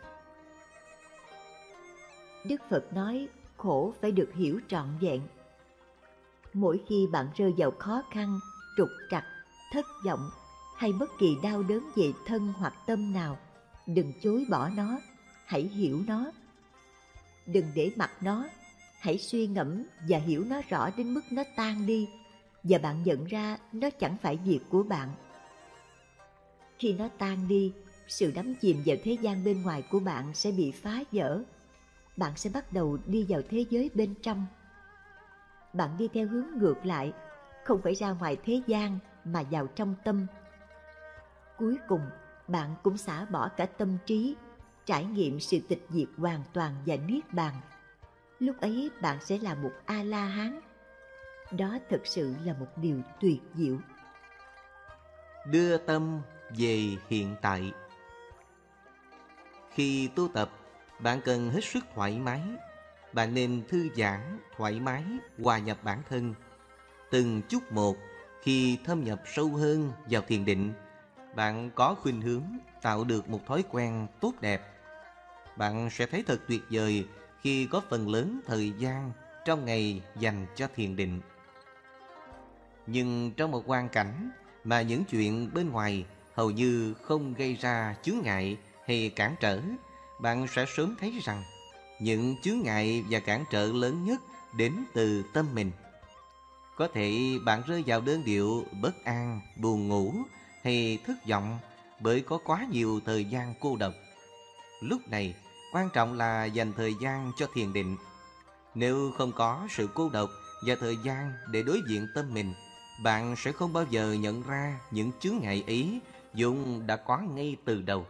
Đức Phật nói khổ phải được hiểu trọn vẹn. Mỗi khi bạn rơi vào khó khăn, trục trặc, thất vọng hay bất kỳ đau đớn về thân hoặc tâm nào, đừng chối bỏ nó, hãy hiểu nó. Đừng để mặc nó, hãy suy ngẫm và hiểu nó rõ đến mức nó tan đi, và bạn nhận ra nó chẳng phải việc của bạn. Khi nó tan đi, sự đắm chìm vào thế gian bên ngoài của bạn sẽ bị phá vỡ. Bạn sẽ bắt đầu đi vào thế giới bên trong. Bạn đi theo hướng ngược lại, không phải ra ngoài thế gian mà vào trong tâm. Cuối cùng, bạn cũng xả bỏ cả tâm trí, trải nghiệm sự tịch diệt hoàn toàn và niết bàn. Lúc ấy bạn sẽ là một A-la-hán. Đó thực sự là một điều tuyệt diệu. Đưa tâm về hiện tại. Khi tu tập, bạn cần hết sức thoải mái. Bạn nên thư giãn, thoải mái, hòa nhập bản thân. Từng chút một, khi thâm nhập sâu hơn vào thiền định, bạn có khuynh hướng tạo được một thói quen tốt đẹp. Bạn sẽ thấy thật tuyệt vời khi có phần lớn thời gian trong ngày dành cho thiền định. Nhưng trong một hoàn cảnh mà những chuyện bên ngoài hầu như không gây ra chướng ngại hay cản trở, bạn sẽ sớm thấy rằng những chướng ngại và cản trở lớn nhất đến từ tâm mình. Có thể bạn rơi vào đơn điệu bất an, buồn ngủ hay thất vọng bởi có quá nhiều thời gian cô độc. Lúc này, quan trọng là dành thời gian cho thiền định. Nếu không có sự cô độc và thời gian để đối diện tâm mình, bạn sẽ không bao giờ nhận ra những chướng ngại ấy vốn đã có ngay từ đầu.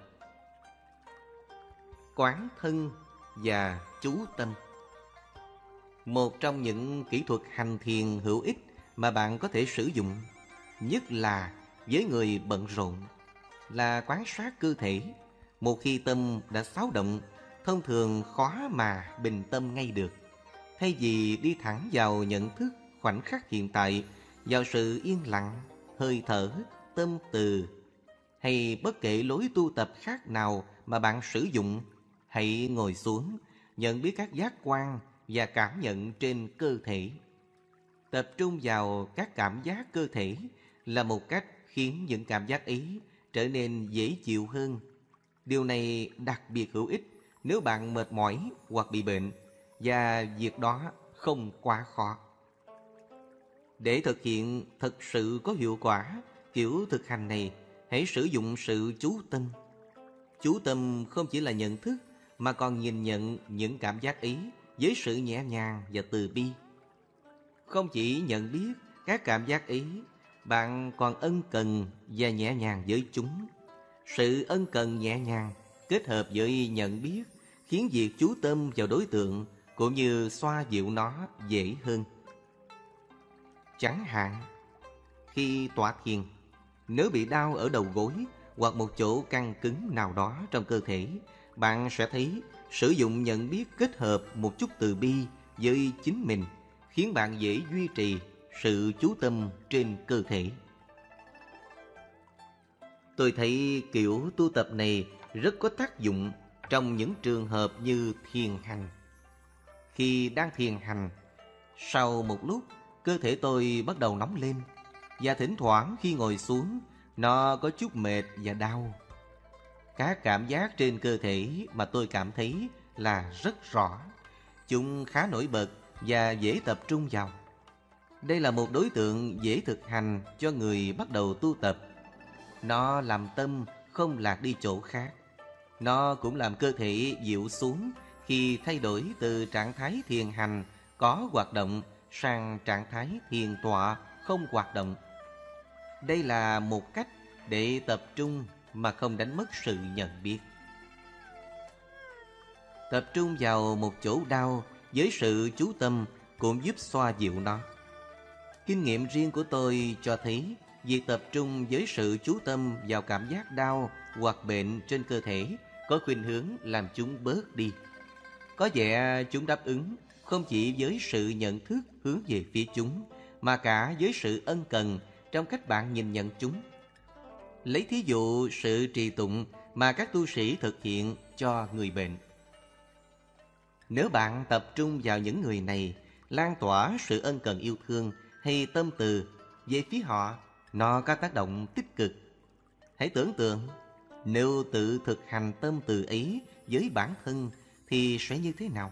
Quán thân và chú tâm. Một trong những kỹ thuật hành thiền hữu ích mà bạn có thể sử dụng, nhất là với người bận rộn, là quan sát cơ thể. Một khi tâm đã xáo động, thông thường khó mà bình tâm ngay được. Thay vì đi thẳng vào nhận thức khoảnh khắc hiện tại, vào sự yên lặng, hơi thở, tâm từ, hay bất kể lối tu tập khác nào mà bạn sử dụng, hãy ngồi xuống, nhận biết các giác quan và cảm nhận trên cơ thể. Tập trung vào các cảm giác cơ thể là một cách khiến những cảm giác ấy trở nên dễ chịu hơn. Điều này đặc biệt hữu ích nếu bạn mệt mỏi hoặc bị bệnh, và việc đó không quá khó. Để thực hiện thật sự có hiệu quả kiểu thực hành này, hãy sử dụng sự chú tâm. Chú tâm không chỉ là nhận thức, mà còn nhìn nhận những cảm giác ấy với sự nhẹ nhàng và từ bi. Không chỉ nhận biết các cảm giác ấy, bạn còn ân cần và nhẹ nhàng với chúng. Sự ân cần nhẹ nhàng kết hợp với nhận biết khiến việc chú tâm vào đối tượng cũng như xoa dịu nó dễ hơn. Chẳng hạn, khi tọa thiền, nếu bị đau ở đầu gối hoặc một chỗ căng cứng nào đó trong cơ thể, bạn sẽ thấy sử dụng nhận biết kết hợp một chút từ bi với chính mình khiến bạn dễ duy trì sự chú tâm trên cơ thể. Tôi thấy kiểu tu tập này rất có tác dụng trong những trường hợp như thiền hành. Khi đang thiền hành, sau một lúc, cơ thể tôi bắt đầu nóng lên, và thỉnh thoảng khi ngồi xuống, nó có chút mệt và đau. Các cảm giác trên cơ thể mà tôi cảm thấy là rất rõ. Chúng khá nổi bật và dễ tập trung vào. Đây là một đối tượng dễ thực hành cho người bắt đầu tu tập. Nó làm tâm không lạc đi chỗ khác. Nó cũng làm cơ thể dịu xuống khi thay đổi từ trạng thái thiền hành có hoạt động sang trạng thái thiền tọa không hoạt động. Đây là một cách để tập trung mà không đánh mất sự nhận biết. Tập trung vào một chỗ đau với sự chú tâm cũng giúp xoa dịu nó. Kinh nghiệm riêng của tôi cho thấy việc tập trung với sự chú tâm vào cảm giác đau hoặc bệnh trên cơ thể có khuynh hướng làm chúng bớt đi. Có vẻ chúng đáp ứng không chỉ với sự nhận thức hướng về phía chúng, mà cả với sự ân cần trong cách bạn nhìn nhận chúng. Lấy thí dụ sự trì tụng mà các tu sĩ thực hiện cho người bệnh. Nếu bạn tập trung vào những người này, lan tỏa sự ân cần yêu thương hay tâm từ về phía họ, nó có tác động tích cực. Hãy tưởng tượng, nếu tự thực hành tâm từ ấy với bản thân thì sẽ như thế nào?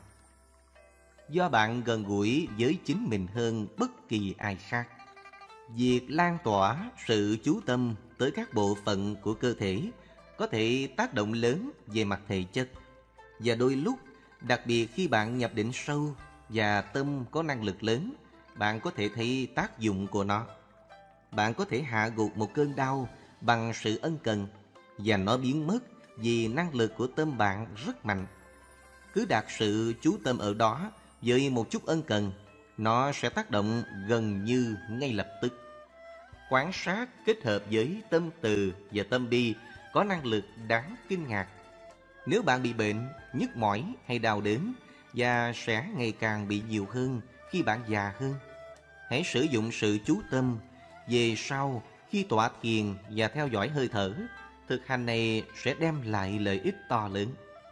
Do bạn gần gũi với chính mình hơn bất kỳ ai khác. Việc lan tỏa sự chú tâm tới các bộ phận của cơ thể có thể tác động lớn về mặt thể chất. Và đôi lúc, đặc biệt khi bạn nhập định sâu và tâm có năng lực lớn, bạn có thể thấy tác dụng của nó. Bạn có thể hạ gục một cơn đau bằng sự ân cần, và nó biến mất vì năng lực của tâm bạn rất mạnh. Cứ đặt sự chú tâm ở đó với một chút ân cần, nó sẽ tác động gần như ngay lập tức. Quan sát kết hợp với tâm từ và tâm bi có năng lực đáng kinh ngạc. Nếu bạn bị bệnh, nhức mỏi hay đau đớn, và sẽ ngày càng bị nhiều hơn khi bạn già hơn, hãy sử dụng sự chú tâm. Về sau, khi tọa thiền và theo dõi hơi thở, thực hành này sẽ đem lại lợi ích to lớn.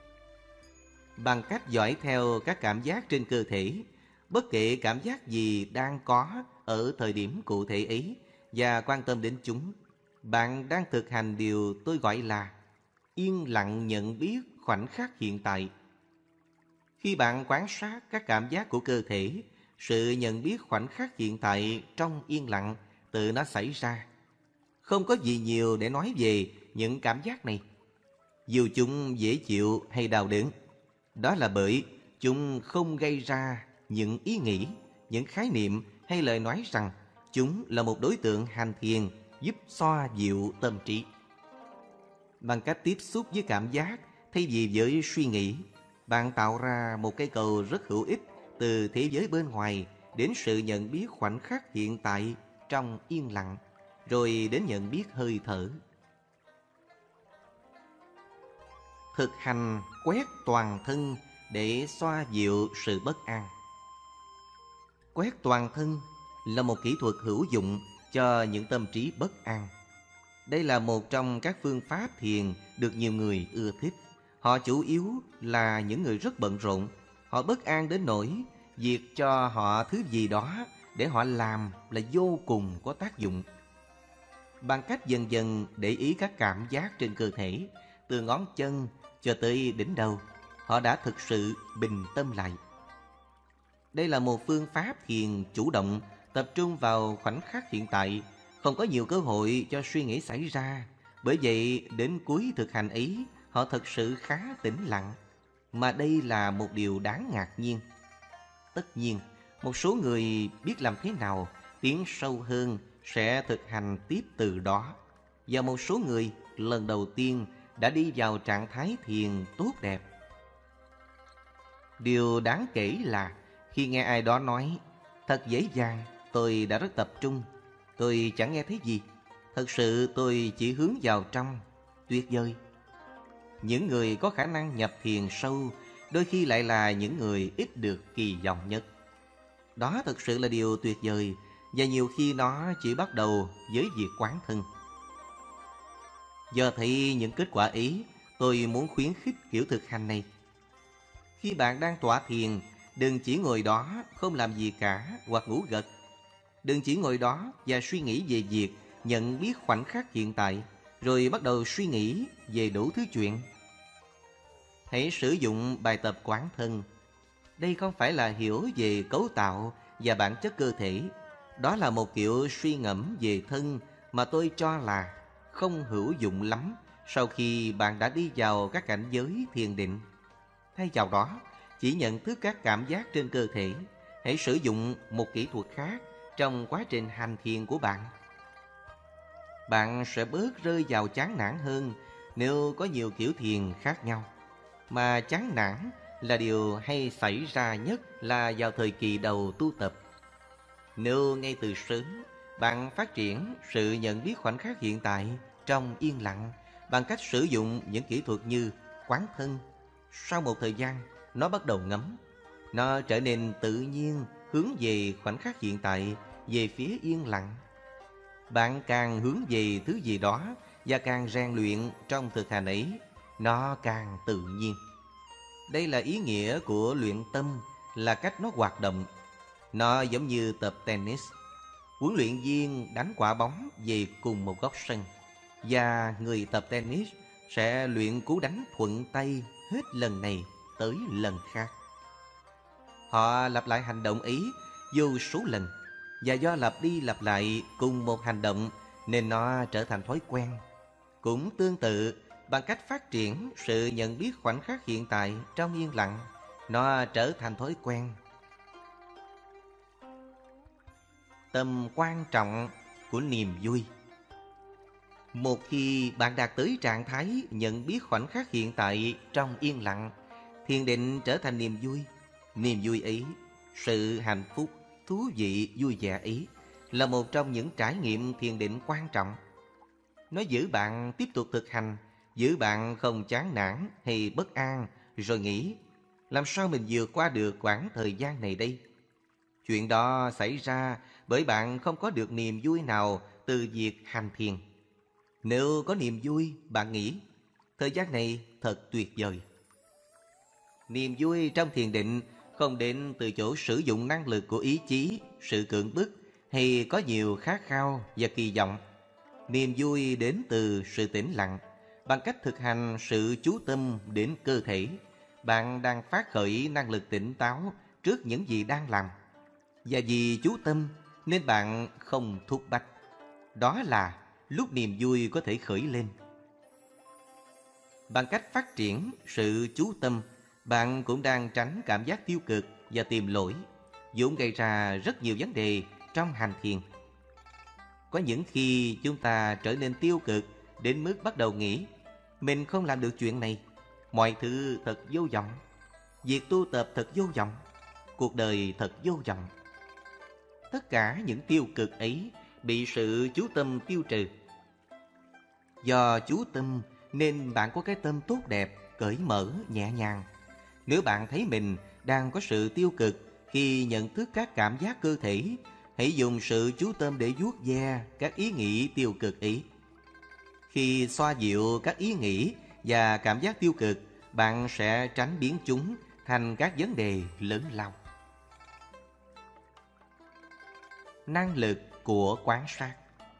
Bằng cách dõi theo các cảm giác trên cơ thể, bất kể cảm giác gì đang có ở thời điểm cụ thể ấy, và quan tâm đến chúng, bạn đang thực hành điều tôi gọi là yên lặng nhận biết khoảnh khắc hiện tại. Khi bạn quan sát các cảm giác của cơ thể, sự nhận biết khoảnh khắc hiện tại trong yên lặng tự nó xảy ra. Không có gì nhiều để nói về những cảm giác này, dù chúng dễ chịu hay đau đớn. Đó là bởi chúng không gây ra những ý nghĩ, những khái niệm hay lời nói rằng chúng là một đối tượng hành thiền giúp xoa dịu tâm trí. Bằng cách tiếp xúc với cảm giác thay vì với suy nghĩ, bạn tạo ra một cây cầu rất hữu ích từ thế giới bên ngoài đến sự nhận biết khoảnh khắc hiện tại trong yên lặng, rồi đến nhận biết hơi thở. Thực hành quét toàn thân để xoa dịu sự bất an. Quét toàn thân là một kỹ thuật hữu dụng cho những tâm trí bất an. Đây là một trong các phương pháp thiền được nhiều người ưa thích. Họ chủ yếu là những người rất bận rộn. Họ bất an đến nỗi việc cho họ thứ gì đó để họ làm là vô cùng có tác dụng. Bằng cách dần dần để ý các cảm giác trên cơ thể, từ ngón chân cho tới đỉnh đầu, họ đã thực sự bình tâm lại. Đây là một phương pháp thiền chủ động, tập trung vào khoảnh khắc hiện tại, không có nhiều cơ hội cho suy nghĩ xảy ra. Bởi vậy, đến cuối thực hành ấy, họ thật sự khá tĩnh lặng. Mà đây là một điều đáng ngạc nhiên. Tất nhiên, một số người biết làm thế nào tiến sâu hơn sẽ thực hành tiếp từ đó. Và một số người lần đầu tiên đã đi vào trạng thái thiền tốt đẹp. Điều đáng kể là khi nghe ai đó nói thật dễ dàng, tôi đã rất tập trung, tôi chẳng nghe thấy gì, thật sự tôi chỉ hướng vào trong, tuyệt vời. Những người có khả năng nhập thiền sâu đôi khi lại là những người ít được kỳ vọng nhất. Đó thực sự là điều tuyệt vời, và nhiều khi nó chỉ bắt đầu với việc quán thân. Do thấy những kết quả ấy, tôi muốn khuyến khích kiểu thực hành này. Khi bạn đang tọa thiền, đừng chỉ ngồi đó không làm gì cả hoặc ngủ gật. Đừng chỉ ngồi đó và suy nghĩ về việc nhận biết khoảnh khắc hiện tại, rồi bắt đầu suy nghĩ về đủ thứ chuyện. Hãy sử dụng bài tập quán thân. Đây không phải là hiểu về cấu tạo và bản chất cơ thể. Đó là một kiểu suy ngẫm về thân mà tôi cho là không hữu dụng lắm sau khi bạn đã đi vào các cảnh giới thiền định. Thay vào đó, chỉ nhận thức các cảm giác trên cơ thể. Hãy sử dụng một kỹ thuật khác trong quá trình hành thiền của bạn. Bạn sẽ bớt rơi vào chán nản hơn nếu có nhiều kiểu thiền khác nhau. Mà chán nản là điều hay xảy ra nhất là vào thời kỳ đầu tu tập. Nếu ngay từ sớm, bạn phát triển sự nhận biết khoảnh khắc hiện tại trong yên lặng bằng cách sử dụng những kỹ thuật như quán thân, sau một thời gian, nó bắt đầu ngấm. Nó trở nên tự nhiên hướng về khoảnh khắc hiện tại, về phía yên lặng. Bạn càng hướng về thứ gì đó và càng rèn luyện trong thực hành ấy, nó càng tự nhiên. Đây là ý nghĩa của luyện tâm, là cách nó hoạt động. Nó giống như tập tennis. Huấn luyện viên đánh quả bóng về cùng một góc sân, và người tập tennis sẽ luyện cú đánh thuận tay hết lần này tới lần khác. Họ lặp lại hành động ấy vô số lần, và do lặp đi lặp lại cùng một hành động nên nó trở thành thói quen. Cũng tương tự, bằng cách phát triển sự nhận biết khoảnh khắc hiện tại trong yên lặng, nó trở thành thói quen. Tầm quan trọng của niềm vui. Một khi bạn đạt tới trạng thái nhận biết khoảnh khắc hiện tại trong yên lặng, thiền định trở thành niềm vui. Niềm vui ấy, sự hạnh phúc, thú vị, vui vẻ ấy là một trong những trải nghiệm thiền định quan trọng. Nó giữ bạn tiếp tục thực hành, giữ bạn không chán nản hay bất an rồi nghĩ làm sao mình vượt qua được quãng thời gian này đây. Chuyện đó xảy ra bởi bạn không có được niềm vui nào từ việc hành thiền. Nếu có niềm vui, bạn nghĩ thời gian này thật tuyệt vời. Niềm vui trong thiền định không đến từ chỗ sử dụng năng lực của ý chí, sự cưỡng bức hay có nhiều khát khao và kỳ vọng. Niềm vui đến từ sự tĩnh lặng. Bằng cách thực hành sự chú tâm đến cơ thể, bạn đang phát khởi năng lực tỉnh táo trước những gì đang làm. Và vì chú tâm nên bạn không thúc bách. Đó là lúc niềm vui có thể khởi lên. Bằng cách phát triển sự chú tâm, bạn cũng đang tránh cảm giác tiêu cực và tìm lỗi, vốn gây ra rất nhiều vấn đề trong hành thiền. Có những khi chúng ta trở nên tiêu cực đến mức bắt đầu nghĩ mình không làm được chuyện này, mọi thứ thật vô vọng, việc tu tập thật vô vọng, cuộc đời thật vô vọng. Tất cả những tiêu cực ấy bị sự chú tâm tiêu trừ. Do chú tâm nên bạn có cái tâm tốt đẹp, cởi mở, nhẹ nhàng. Nếu bạn thấy mình đang có sự tiêu cực khi nhận thức các cảm giác cơ thể, hãy dùng sự chú tâm để vuốt ve các ý nghĩ tiêu cực ấy. Khi xoa dịu các ý nghĩ và cảm giác tiêu cực, bạn sẽ tránh biến chúng thành các vấn đề lớn lao. Năng lực của quán sát.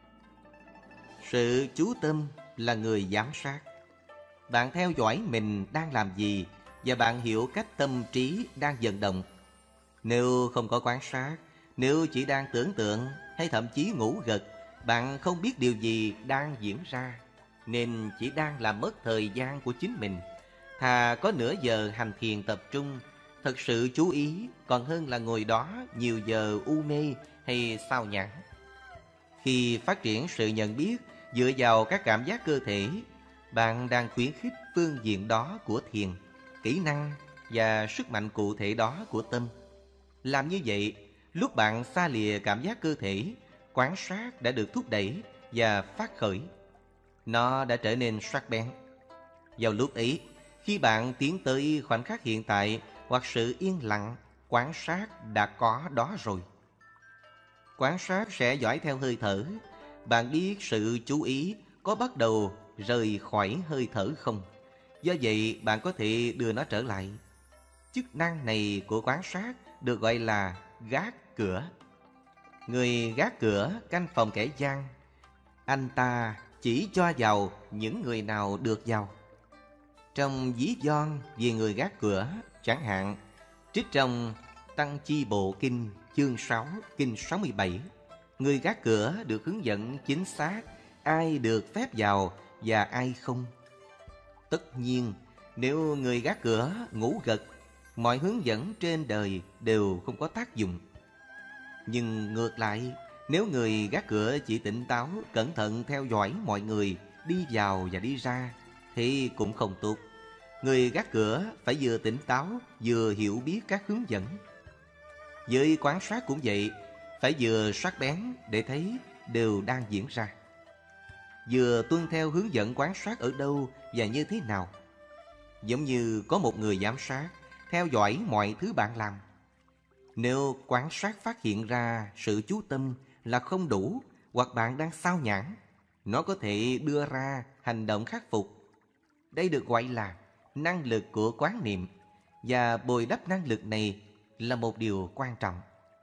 Sự chú tâm là người giám sát. Bạn theo dõi mình đang làm gì và bạn hiểu cách tâm trí đang vận động. Nếu không có quan sát, nếu chỉ đang tưởng tượng hay thậm chí ngủ gật, bạn không biết điều gì đang diễn ra, nên chỉ đang làm mất thời gian của chính mình. Thà có nửa giờ hành thiền tập trung, thật sự chú ý, còn hơn là ngồi đó nhiều giờ u mê hay sao nhãng. Khi phát triển sự nhận biết dựa vào các cảm giác cơ thể, bạn đang khuyến khích phương diện đó của thiền, kỹ năng và sức mạnh cụ thể đó của tâm. Làm như vậy, lúc bạn xa lìa cảm giác cơ thể, quan sát đã được thúc đẩy và phát khởi. Nó đã trở nên sắc bén. Vào lúc ấy, khi bạn tiến tới khoảnh khắc hiện tại hoặc sự yên lặng, quan sát đã có đó rồi. Quan sát sẽ dõi theo hơi thở. Bạn biết sự chú ý có bắt đầu rời khỏi hơi thở không? Do vậy, bạn có thể đưa nó trở lại. Chức năng này của quan sát được gọi là gác cửa. Người gác cửa canh phòng kẻ gian. Anh ta chỉ cho vào những người nào được vào. Trong ví von về người gác cửa, chẳng hạn, Trích trong Tăng Chi Bộ Kinh chương sáu, kinh sáu mươi bảy, người gác cửa được hướng dẫn chính xác ai được phép vào và ai không. Tất nhiên, nếu người gác cửa ngủ gật, mọi hướng dẫn trên đời đều không có tác dụng. Nhưng ngược lại, nếu người gác cửa chỉ tỉnh táo, cẩn thận theo dõi mọi người đi vào và đi ra, thì cũng không tốt. Người gác cửa phải vừa tỉnh táo, vừa hiểu biết các hướng dẫn. Với quan sát cũng vậy, phải vừa sắc bén để thấy đều đang diễn ra, vừa tuân theo hướng dẫn quan sát ở đâu và như thế nào. Giống như có một người giám sát, theo dõi mọi thứ bạn làm. Nếu quan sát phát hiện ra sự chú tâm là không đủ, hoặc bạn đang sao nhãng, nó có thể đưa ra hành động khắc phục. Đây được gọi là năng lực của quán niệm, và bồi đắp năng lực này là một điều quan trọng.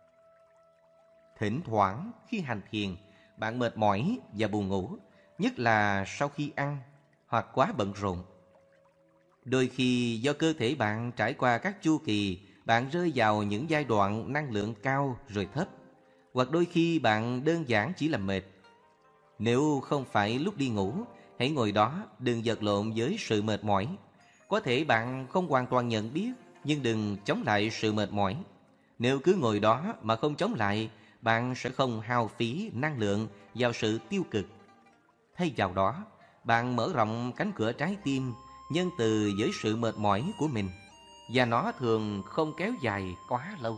Thỉnh thoảng khi hành thiền, bạn mệt mỏi và buồn ngủ, nhất là sau khi ăn hoặc quá bận rộn. Đôi khi do cơ thể bạn trải qua các chu kỳ, bạn rơi vào những giai đoạn năng lượng cao rồi thấp, hoặc đôi khi bạn đơn giản chỉ là mệt. Nếu không phải lúc đi ngủ, hãy ngồi đó, đừng vật lộn với sự mệt mỏi. Có thể bạn không hoàn toàn nhận biết, nhưng đừng chống lại sự mệt mỏi. Nếu cứ ngồi đó mà không chống lại, bạn sẽ không hao phí năng lượng vào sự tiêu cực. Thay vào đó, bạn mở rộng cánh cửa trái tim, nhân từ với sự mệt mỏi của mình, và nó thường không kéo dài quá lâu.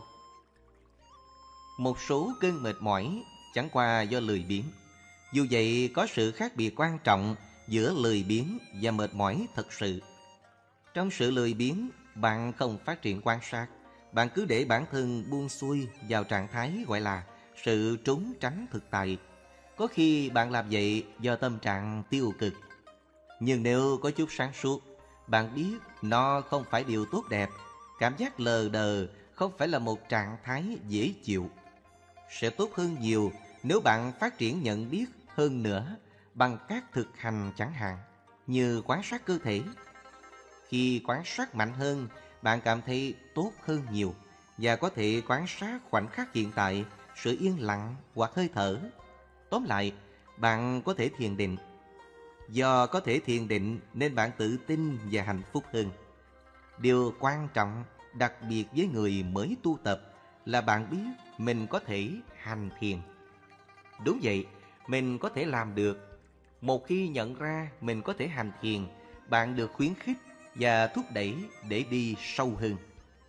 Một số cơn mệt mỏi chẳng qua do lười biếng. Dù vậy, có sự khác biệt quan trọng giữa lười biếng và mệt mỏi thật sự. Trong sự lười biếng, bạn không phát triển quan sát. Bạn cứ để bản thân buông xuôi vào trạng thái gọi là sự trốn tránh thực tại. Có khi bạn làm vậy do tâm trạng tiêu cực. Nhưng nếu có chút sáng suốt, bạn biết nó không phải điều tốt đẹp. Cảm giác lờ đờ không phải là một trạng thái dễ chịu. Sẽ tốt hơn nhiều nếu bạn phát triển nhận biết hơn nữa bằng các thực hành chẳng hạn, như quan sát cơ thể. Khi quan sát mạnh hơn, bạn cảm thấy tốt hơn nhiều, và có thể quan sát khoảnh khắc hiện tại, sự yên lặng hoặc hơi thở. Tóm lại, bạn có thể thiền định. Do có thể thiền định nên bạn tự tin và hạnh phúc hơn. Điều quan trọng, đặc biệt với người mới tu tập, là bạn biết mình có thể hành thiền. Đúng vậy, mình có thể làm được. Một khi nhận ra mình có thể hành thiền, bạn được khuyến khích và thúc đẩy để đi sâu hơn.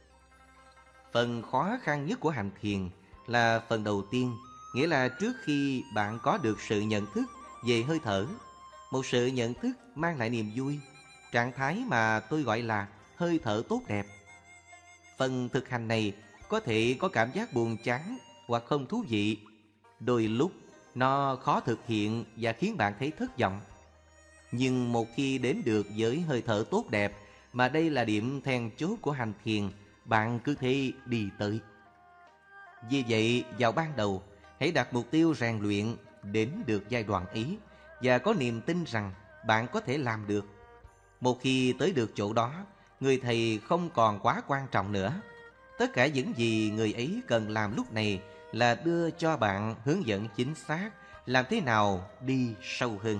Phần khó khăn nhất của hành thiền là phần đầu tiên, nghĩa là trước khi bạn có được sự nhận thức về hơi thở, một sự nhận thức mang lại niềm vui, trạng thái mà tôi gọi là hơi thở tốt đẹp. Phần thực hành này có thể có cảm giác buồn chán hoặc không thú vị. Đôi lúc nó khó thực hiện và khiến bạn thấy thất vọng. Nhưng một khi đến được với hơi thở tốt đẹp, mà đây là điểm then chốt của hành thiền, bạn cứ thế đi tới. Vì vậy, vào ban đầu, hãy đặt mục tiêu rèn luyện đến được giai đoạn ấy, và có niềm tin rằng bạn có thể làm được. Một khi tới được chỗ đó, người thầy không còn quá quan trọng nữa. Tất cả những gì người ấy cần làm lúc này là đưa cho bạn hướng dẫn chính xác làm thế nào đi sâu hơn.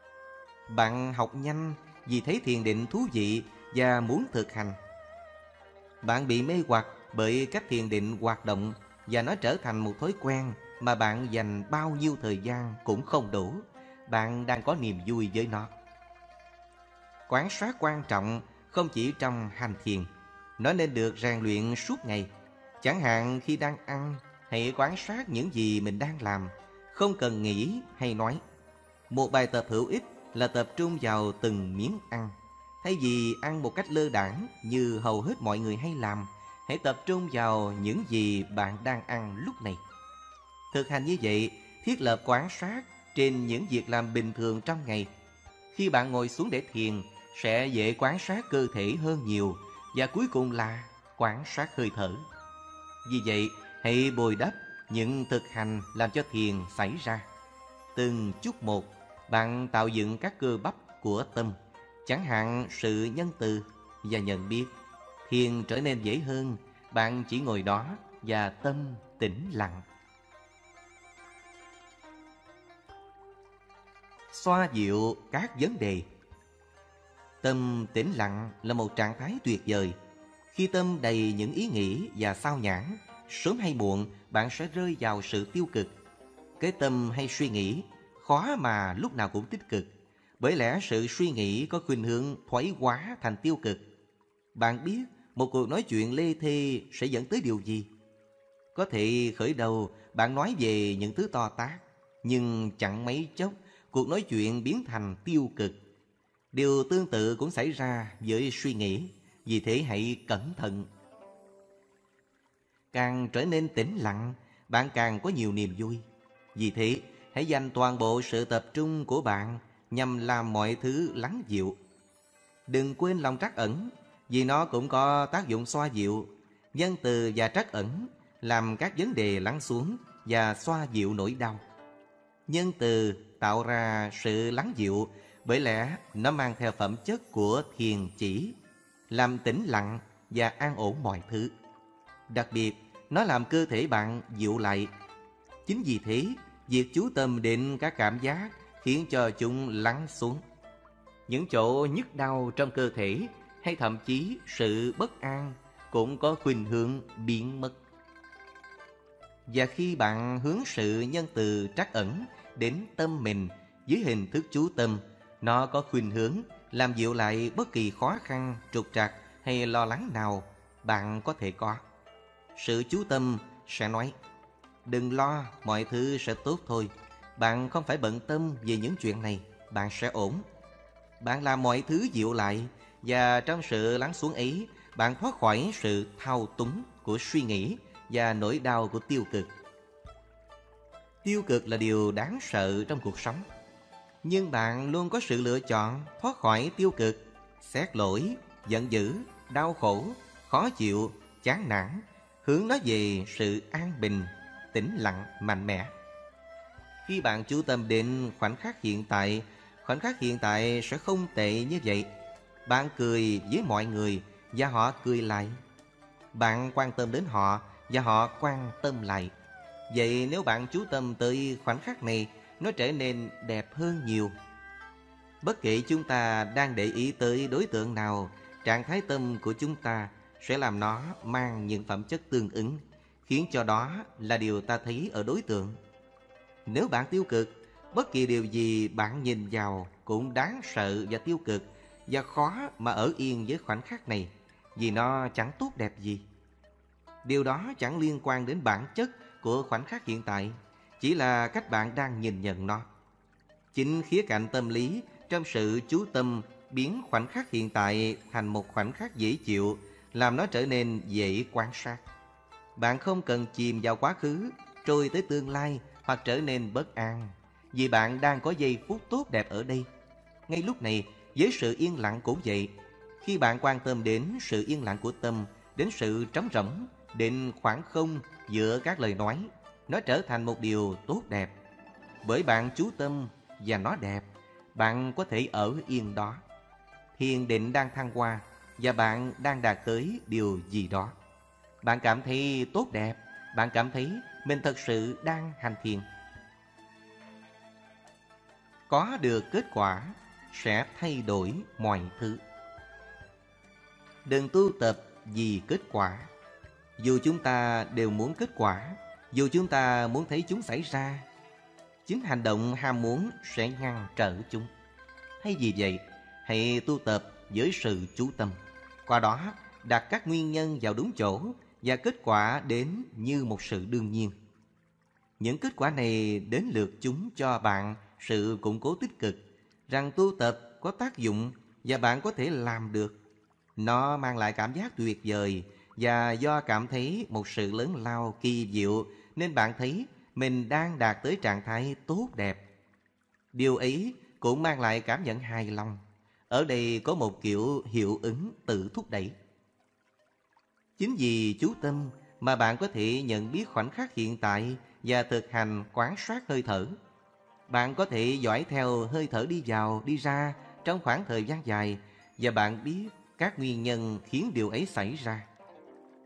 Bạn học nhanh vì thấy thiền định thú vị và muốn thực hành. Bạn bị mê hoặc bởi cách thiền định hoạt động, và nó trở thành một thói quen mà bạn dành bao nhiêu thời gian cũng không đủ. Bạn đang có niềm vui với nó. Quan sát quan trọng không chỉ trong hành thiền, nó nên được rèn luyện suốt ngày. Chẳng hạn khi đang ăn, hãy quan sát những gì mình đang làm, không cần nghĩ hay nói. Một bài tập hữu ích là tập trung vào từng miếng ăn. Thay vì ăn một cách lơ đãng như hầu hết mọi người hay làm, hãy tập trung vào những gì bạn đang ăn lúc này. Thực hành như vậy, thiết lập quan sát trên những việc làm bình thường trong ngày. Khi bạn ngồi xuống để thiền, sẽ dễ quan sát cơ thể hơn nhiều, và cuối cùng là quan sát hơi thở. Vì vậy, hãy bồi đắp những thực hành làm cho thiền xảy ra. Từng chút một, bạn tạo dựng các cơ bắp của tâm, chẳng hạn sự nhân từ và nhận biết. Thiền trở nên dễ hơn bạn chỉ ngồi đó và tâm tĩnh lặng. Xoa dịu các vấn đề. Tâm tĩnh lặng là một trạng thái tuyệt vời. Khi tâm đầy những ý nghĩ và sao nhãng, sớm hay muộn bạn sẽ rơi vào sự tiêu cực. Cái tâm hay suy nghĩ khó mà lúc nào cũng tích cực, bởi lẽ sự suy nghĩ có khuynh hướng thoái hóa thành tiêu cực. Bạn biết một cuộc nói chuyện lê thê sẽ dẫn tới điều gì? Có thể khởi đầu bạn nói về những thứ to tát, nhưng chẳng mấy chốc cuộc nói chuyện biến thành tiêu cực. Điều tương tự cũng xảy ra với suy nghĩ, vì thế hãy cẩn thận. Càng trở nên tĩnh lặng, bạn càng có nhiều niềm vui. Vì thế, hãy dành toàn bộ sự tập trung của bạn nhằm làm mọi thứ lắng dịu. Đừng quên lòng trắc ẩn, vì nó cũng có tác dụng xoa dịu. Nhân từ và trắc ẩn làm các vấn đề lắng xuống và xoa dịu nỗi đau. Nhân từ tạo ra sự lắng dịu, bởi lẽ nó mang theo phẩm chất của thiền chỉ, làm tĩnh lặng và an ổn mọi thứ. Đặc biệt, nó làm cơ thể bạn dịu lại. Chính vì thế, việc chú tâm đến các cảm giác khiến cho chúng lắng xuống. Những chỗ nhức đau trong cơ thể hay thậm chí sự bất an cũng có khuynh hướng biến mất. Và khi bạn hướng sự nhân từ trắc ẩn đến tâm mình dưới hình thức chú tâm, nó có khuynh hướng làm dịu lại bất kỳ khó khăn, trục trặc hay lo lắng nào bạn có thể có. Sự chú tâm sẽ nói: đừng lo, mọi thứ sẽ tốt thôi. Bạn không phải bận tâm về những chuyện này, bạn sẽ ổn. Bạn làm mọi thứ dịu lại, và trong sự lắng xuống ấy, bạn thoát khỏi sự thao túng của suy nghĩ và nỗi đau của tiêu cực. Tiêu cực là điều đáng sợ trong cuộc sống, nhưng bạn luôn có sự lựa chọn thoát khỏi tiêu cực. Xét lỗi, giận dữ, đau khổ, khó chịu, chán nản, hướng nó về sự an bình, tĩnh lặng, mạnh mẽ. Khi bạn chú tâm đến khoảnh khắc hiện tại, khoảnh khắc hiện tại sẽ không tệ như vậy. Bạn cười với mọi người và họ cười lại. Bạn quan tâm đến họ và họ quan tâm lại. Vậy nếu bạn chú tâm tới khoảnh khắc này, nó trở nên đẹp hơn nhiều. Bất kể chúng ta đang để ý tới đối tượng nào, trạng thái tâm của chúng ta sẽ làm nó mang những phẩm chất tương ứng, khiến cho đó là điều ta thấy ở đối tượng. Nếu bạn tiêu cực, bất kỳ điều gì bạn nhìn vào cũng đáng sợ và tiêu cực, và khó mà ở yên với khoảnh khắc này, vì nó chẳng tốt đẹp gì. Điều đó chẳng liên quan đến bản chất của khoảnh khắc hiện tại, chỉ là cách bạn đang nhìn nhận nó. Chính khía cạnh tâm lý trong sự chú tâm biến khoảnh khắc hiện tại thành một khoảnh khắc dễ chịu, làm nó trở nên dễ quan sát. Bạn không cần chìm vào quá khứ, trôi tới tương lai hoặc trở nên bất an, vì bạn đang có giây phút tốt đẹp ở đây. Ngay lúc này, với sự yên lặng cũng vậy. Khi bạn quan tâm đến sự yên lặng của tâm, đến sự trống rỗng, đến khoảng không giữa các lời nói, nó trở thành một điều tốt đẹp. Bởi bạn chú tâm và nó đẹp, bạn có thể ở yên đó. Thiền định đang thăng hoa và bạn đang đạt tới điều gì đó. Bạn cảm thấy tốt đẹp, bạn cảm thấy mình thật sự đang hành thiền. Có được kết quả sẽ thay đổi mọi thứ. Đừng tu tập vì kết quả. Dù chúng ta đều muốn kết quả, dù chúng ta muốn thấy chúng xảy ra, chính hành động ham muốn sẽ ngăn trở chúng. Hay vì vậy, hãy tu tập với sự chú tâm. Qua đó, đặt các nguyên nhân vào đúng chỗ và kết quả đến như một sự đương nhiên. Những kết quả này đến lượt chúng cho bạn sự củng cố tích cực rằng tu tập có tác dụng và bạn có thể làm được. Nó mang lại cảm giác tuyệt vời, và do cảm thấy một sự lớn lao kỳ diệu nên bạn thấy mình đang đạt tới trạng thái tốt đẹp. Điều ấy cũng mang lại cảm nhận hài lòng. Ở đây có một kiểu hiệu ứng tự thúc đẩy. Chính vì chú tâm mà bạn có thể nhận biết khoảnh khắc hiện tại và thực hành quan sát hơi thở. Bạn có thể dõi theo hơi thở đi vào, đi ra trong khoảng thời gian dài, và bạn biết các nguyên nhân khiến điều ấy xảy ra.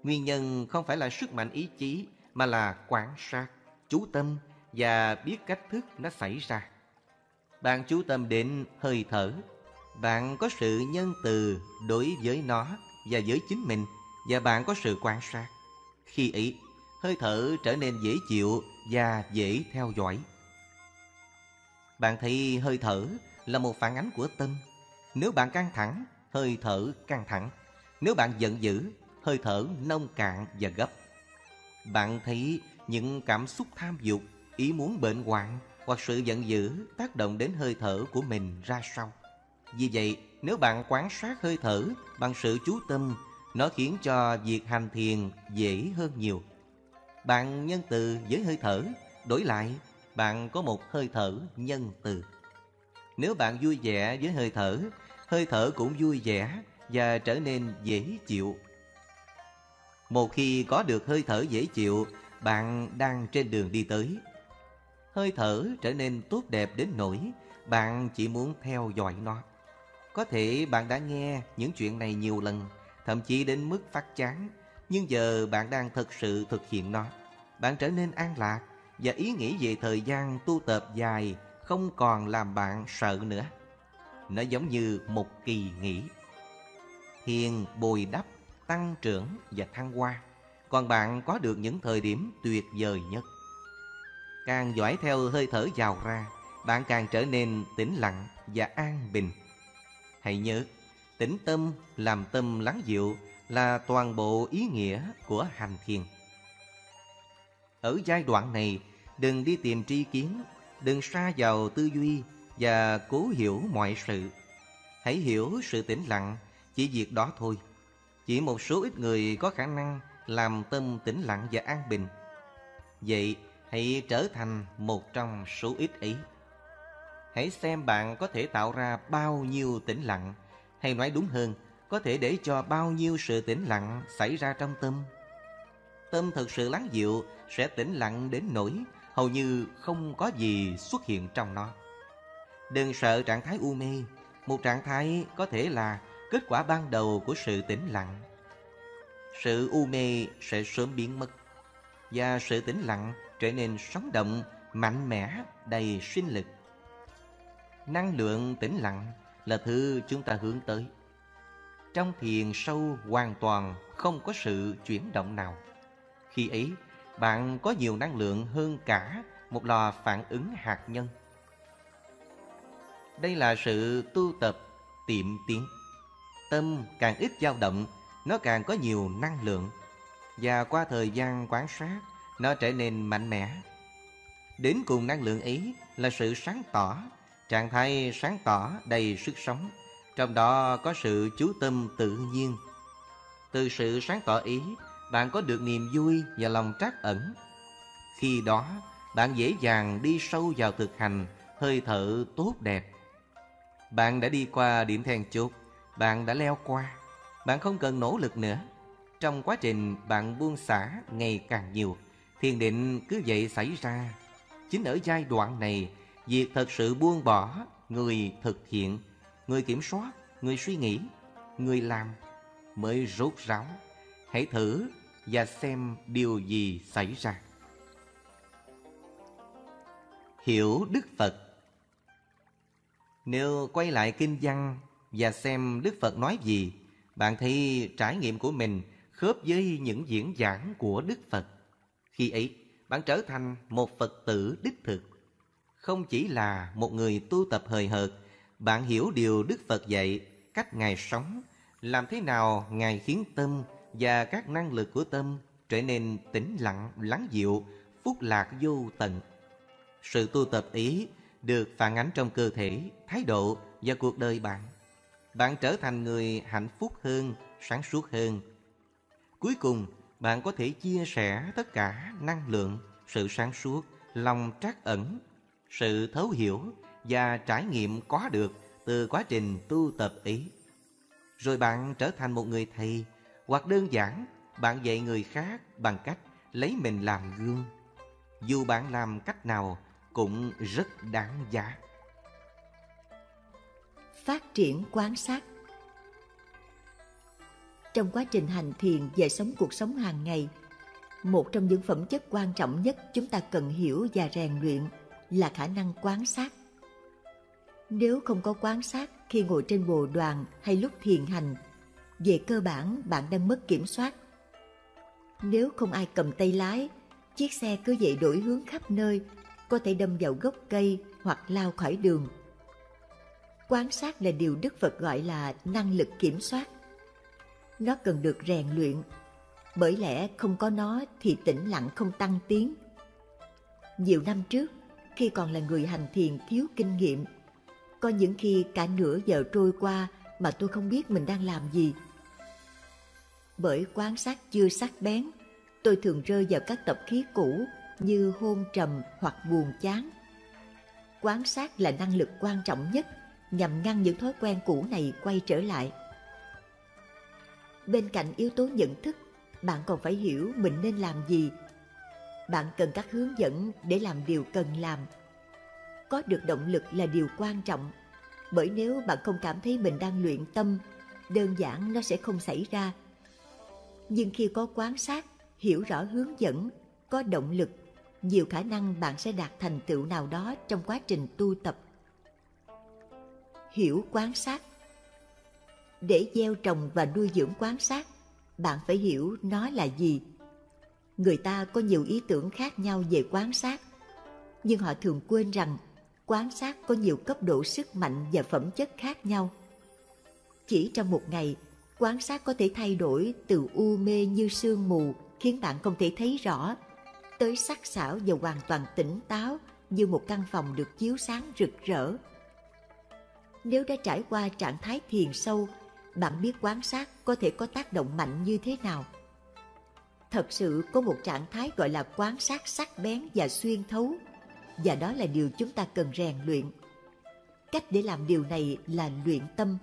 Nguyên nhân không phải là sức mạnh ý chí, mà là quan sát, chú tâm và biết cách thức nó xảy ra. Bạn chú tâm đến hơi thở, bạn có sự nhân từ đối với nó và với chính mình, và bạn có sự quan sát. Khi ấy, hơi thở trở nên dễ chịu và dễ theo dõi. Bạn thấy hơi thở là một phản ánh của tâm. Nếu bạn căng thẳng, hơi thở căng thẳng. Nếu bạn giận dữ, hơi thở nông cạn và gấp. Bạn thấy những cảm xúc tham dục, ý muốn bệnh hoạn hoặc sự giận dữ tác động đến hơi thở của mình ra sao? Vì vậy, nếu bạn quan sát hơi thở bằng sự chú tâm, nó khiến cho việc hành thiền dễ hơn nhiều. Bạn nhân từ với hơi thở, đổi lại, bạn có một hơi thở nhân từ. Nếu bạn vui vẻ với hơi thở, hơi thở cũng vui vẻ và trở nên dễ chịu. Một khi có được hơi thở dễ chịu, bạn đang trên đường đi tới. Hơi thở trở nên tốt đẹp đến nỗi bạn chỉ muốn theo dõi nó. Có thể bạn đã nghe những chuyện này nhiều lần, thậm chí đến mức phát chán, nhưng giờ bạn đang thực sự thực hiện nó. Bạn trở nên an lạc, và ý nghĩ về thời gian tu tập dài không còn làm bạn sợ nữa. Nó giống như một kỳ nghỉ. Thiền bồi đắp, tăng trưởng và thăng hoa, còn bạn có được những thời điểm tuyệt vời nhất. Càng dõi theo hơi thở vào ra, bạn càng trở nên tĩnh lặng và an bình. Hãy nhớ, tĩnh tâm làm tâm lắng dịu là toàn bộ ý nghĩa của hành thiền. Ở giai đoạn này, đừng đi tìm tri kiến, đừng sa vào tư duy và cố hiểu mọi sự. Hãy hiểu sự tĩnh lặng, chỉ việc đó thôi. Chỉ một số ít người có khả năng làm tâm tĩnh lặng và an bình. Vậy, hãy trở thành một trong số ít ấy. Hãy xem bạn có thể tạo ra bao nhiêu tĩnh lặng, hay nói đúng hơn, có thể để cho bao nhiêu sự tĩnh lặng xảy ra trong tâm. Tâm thực sự lắng dịu sẽ tĩnh lặng đến nỗi hầu như không có gì xuất hiện trong nó. Đừng sợ trạng thái u mê. Một trạng thái có thể là kết quả ban đầu của sự tĩnh lặng. Sự u mê sẽ sớm biến mất, và sự tĩnh lặng trở nên sống động, mạnh mẽ, đầy sinh lực. Năng lượng tĩnh lặng là thứ chúng ta hướng tới. Trong thiền sâu hoàn toàn không có sự chuyển động nào. Khi ấy, bạn có nhiều năng lượng hơn cả một lò phản ứng hạt nhân. Đây là sự tu tập tiệm tiến. Tâm càng ít dao động, nó càng có nhiều năng lượng, và qua thời gian quan sát, nó trở nên mạnh mẽ. Đến cùng năng lượng ấy là sự sáng tỏ, trạng thái sáng tỏ đầy sức sống, trong đó có sự chú tâm tự nhiên. Từ sự sáng tỏ ấy, bạn có được niềm vui và lòng trắc ẩn. Khi đó, bạn dễ dàng đi sâu vào thực hành hơi thở tốt đẹp. Bạn đã đi qua điểm then chốt, bạn đã leo qua. Bạn không cần nỗ lực nữa. Trong quá trình bạn buông xả ngày càng nhiều, thiền định cứ vậy xảy ra. Chính ở giai đoạn này, việc thật sự buông bỏ, người thực hiện, người kiểm soát, người suy nghĩ, người làm mới rốt ráo. Hãy thử và xem điều gì xảy ra. Hiểu Đức Phật. Nếu quay lại kinh văn và xem Đức Phật nói gì, bạn thấy trải nghiệm của mình khớp với những diễn giảng của Đức Phật. Khi ấy, bạn trở thành một Phật tử đích thực. Không chỉ là một người tu tập hời hợt, bạn hiểu điều Đức Phật dạy, cách Ngài sống, làm thế nào Ngài khiến tâm và các năng lực của tâm trở nên tĩnh lặng, lắng dịu, phúc lạc vô tận. Sự tu tập ấy được phản ánh trong cơ thể, thái độ và cuộc đời bạn. Bạn trở thành người hạnh phúc hơn, sáng suốt hơn. Cuối cùng, bạn có thể chia sẻ tất cả năng lượng, sự sáng suốt, lòng trắc ẩn, sự thấu hiểu và trải nghiệm có được từ quá trình tu tập ấy. Rồi bạn trở thành một người thầy, hoặc đơn giản, bạn dạy người khác bằng cách lấy mình làm gương. Dù bạn làm cách nào cũng rất đáng giá. Phát triển quan sát. Trong quá trình hành thiền và sống cuộc sống hàng ngày, một trong những phẩm chất quan trọng nhất chúng ta cần hiểu và rèn luyện là khả năng quan sát. Nếu không có quan sát khi ngồi trên bồ đoàn hay lúc thiền hành, về cơ bản bạn đang mất kiểm soát. Nếu không ai cầm tay lái, chiếc xe cứ vậy đổi hướng khắp nơi, có thể đâm vào gốc cây hoặc lao khỏi đường. Quan sát là điều Đức Phật gọi là năng lực kiểm soát. Nó cần được rèn luyện, bởi lẽ không có nó thì tĩnh lặng không tăng tiến. Nhiều năm trước, khi còn là người hành thiền thiếu kinh nghiệm, có những khi cả nửa giờ trôi qua mà tôi không biết mình đang làm gì. Bởi quan sát chưa sắc bén, tôi thường rơi vào các tập khí cũ như hôn trầm hoặc buồn chán. Quan sát là năng lực quan trọng nhất nhằm ngăn những thói quen cũ này quay trở lại. Bên cạnh yếu tố nhận thức, bạn còn phải hiểu mình nên làm gì. Bạn cần các hướng dẫn để làm điều cần làm. Có được động lực là điều quan trọng, bởi nếu bạn không cảm thấy mình đang luyện tâm, đơn giản nó sẽ không xảy ra. Nhưng khi có quan sát, hiểu rõ hướng dẫn, có động lực, nhiều khả năng bạn sẽ đạt thành tựu nào đó trong quá trình tu tập. Hiểu quan sát. Để gieo trồng và nuôi dưỡng quan sát, bạn phải hiểu nó là gì. Người ta có nhiều ý tưởng khác nhau về quan sát, nhưng họ thường quên rằng quan sát có nhiều cấp độ sức mạnh và phẩm chất khác nhau. Chỉ trong một ngày, quan sát có thể thay đổi từ u mê như sương mù khiến bạn không thể thấy rõ, tới sắc sảo và hoàn toàn tỉnh táo như một căn phòng được chiếu sáng rực rỡ. Nếu đã trải qua trạng thái thiền sâu, bạn biết quan sát có thể có tác động mạnh như thế nào. Thật sự có một trạng thái gọi là quan sát sắc bén và xuyên thấu, và đó là điều chúng ta cần rèn luyện. Cách để làm điều này là luyện tâm.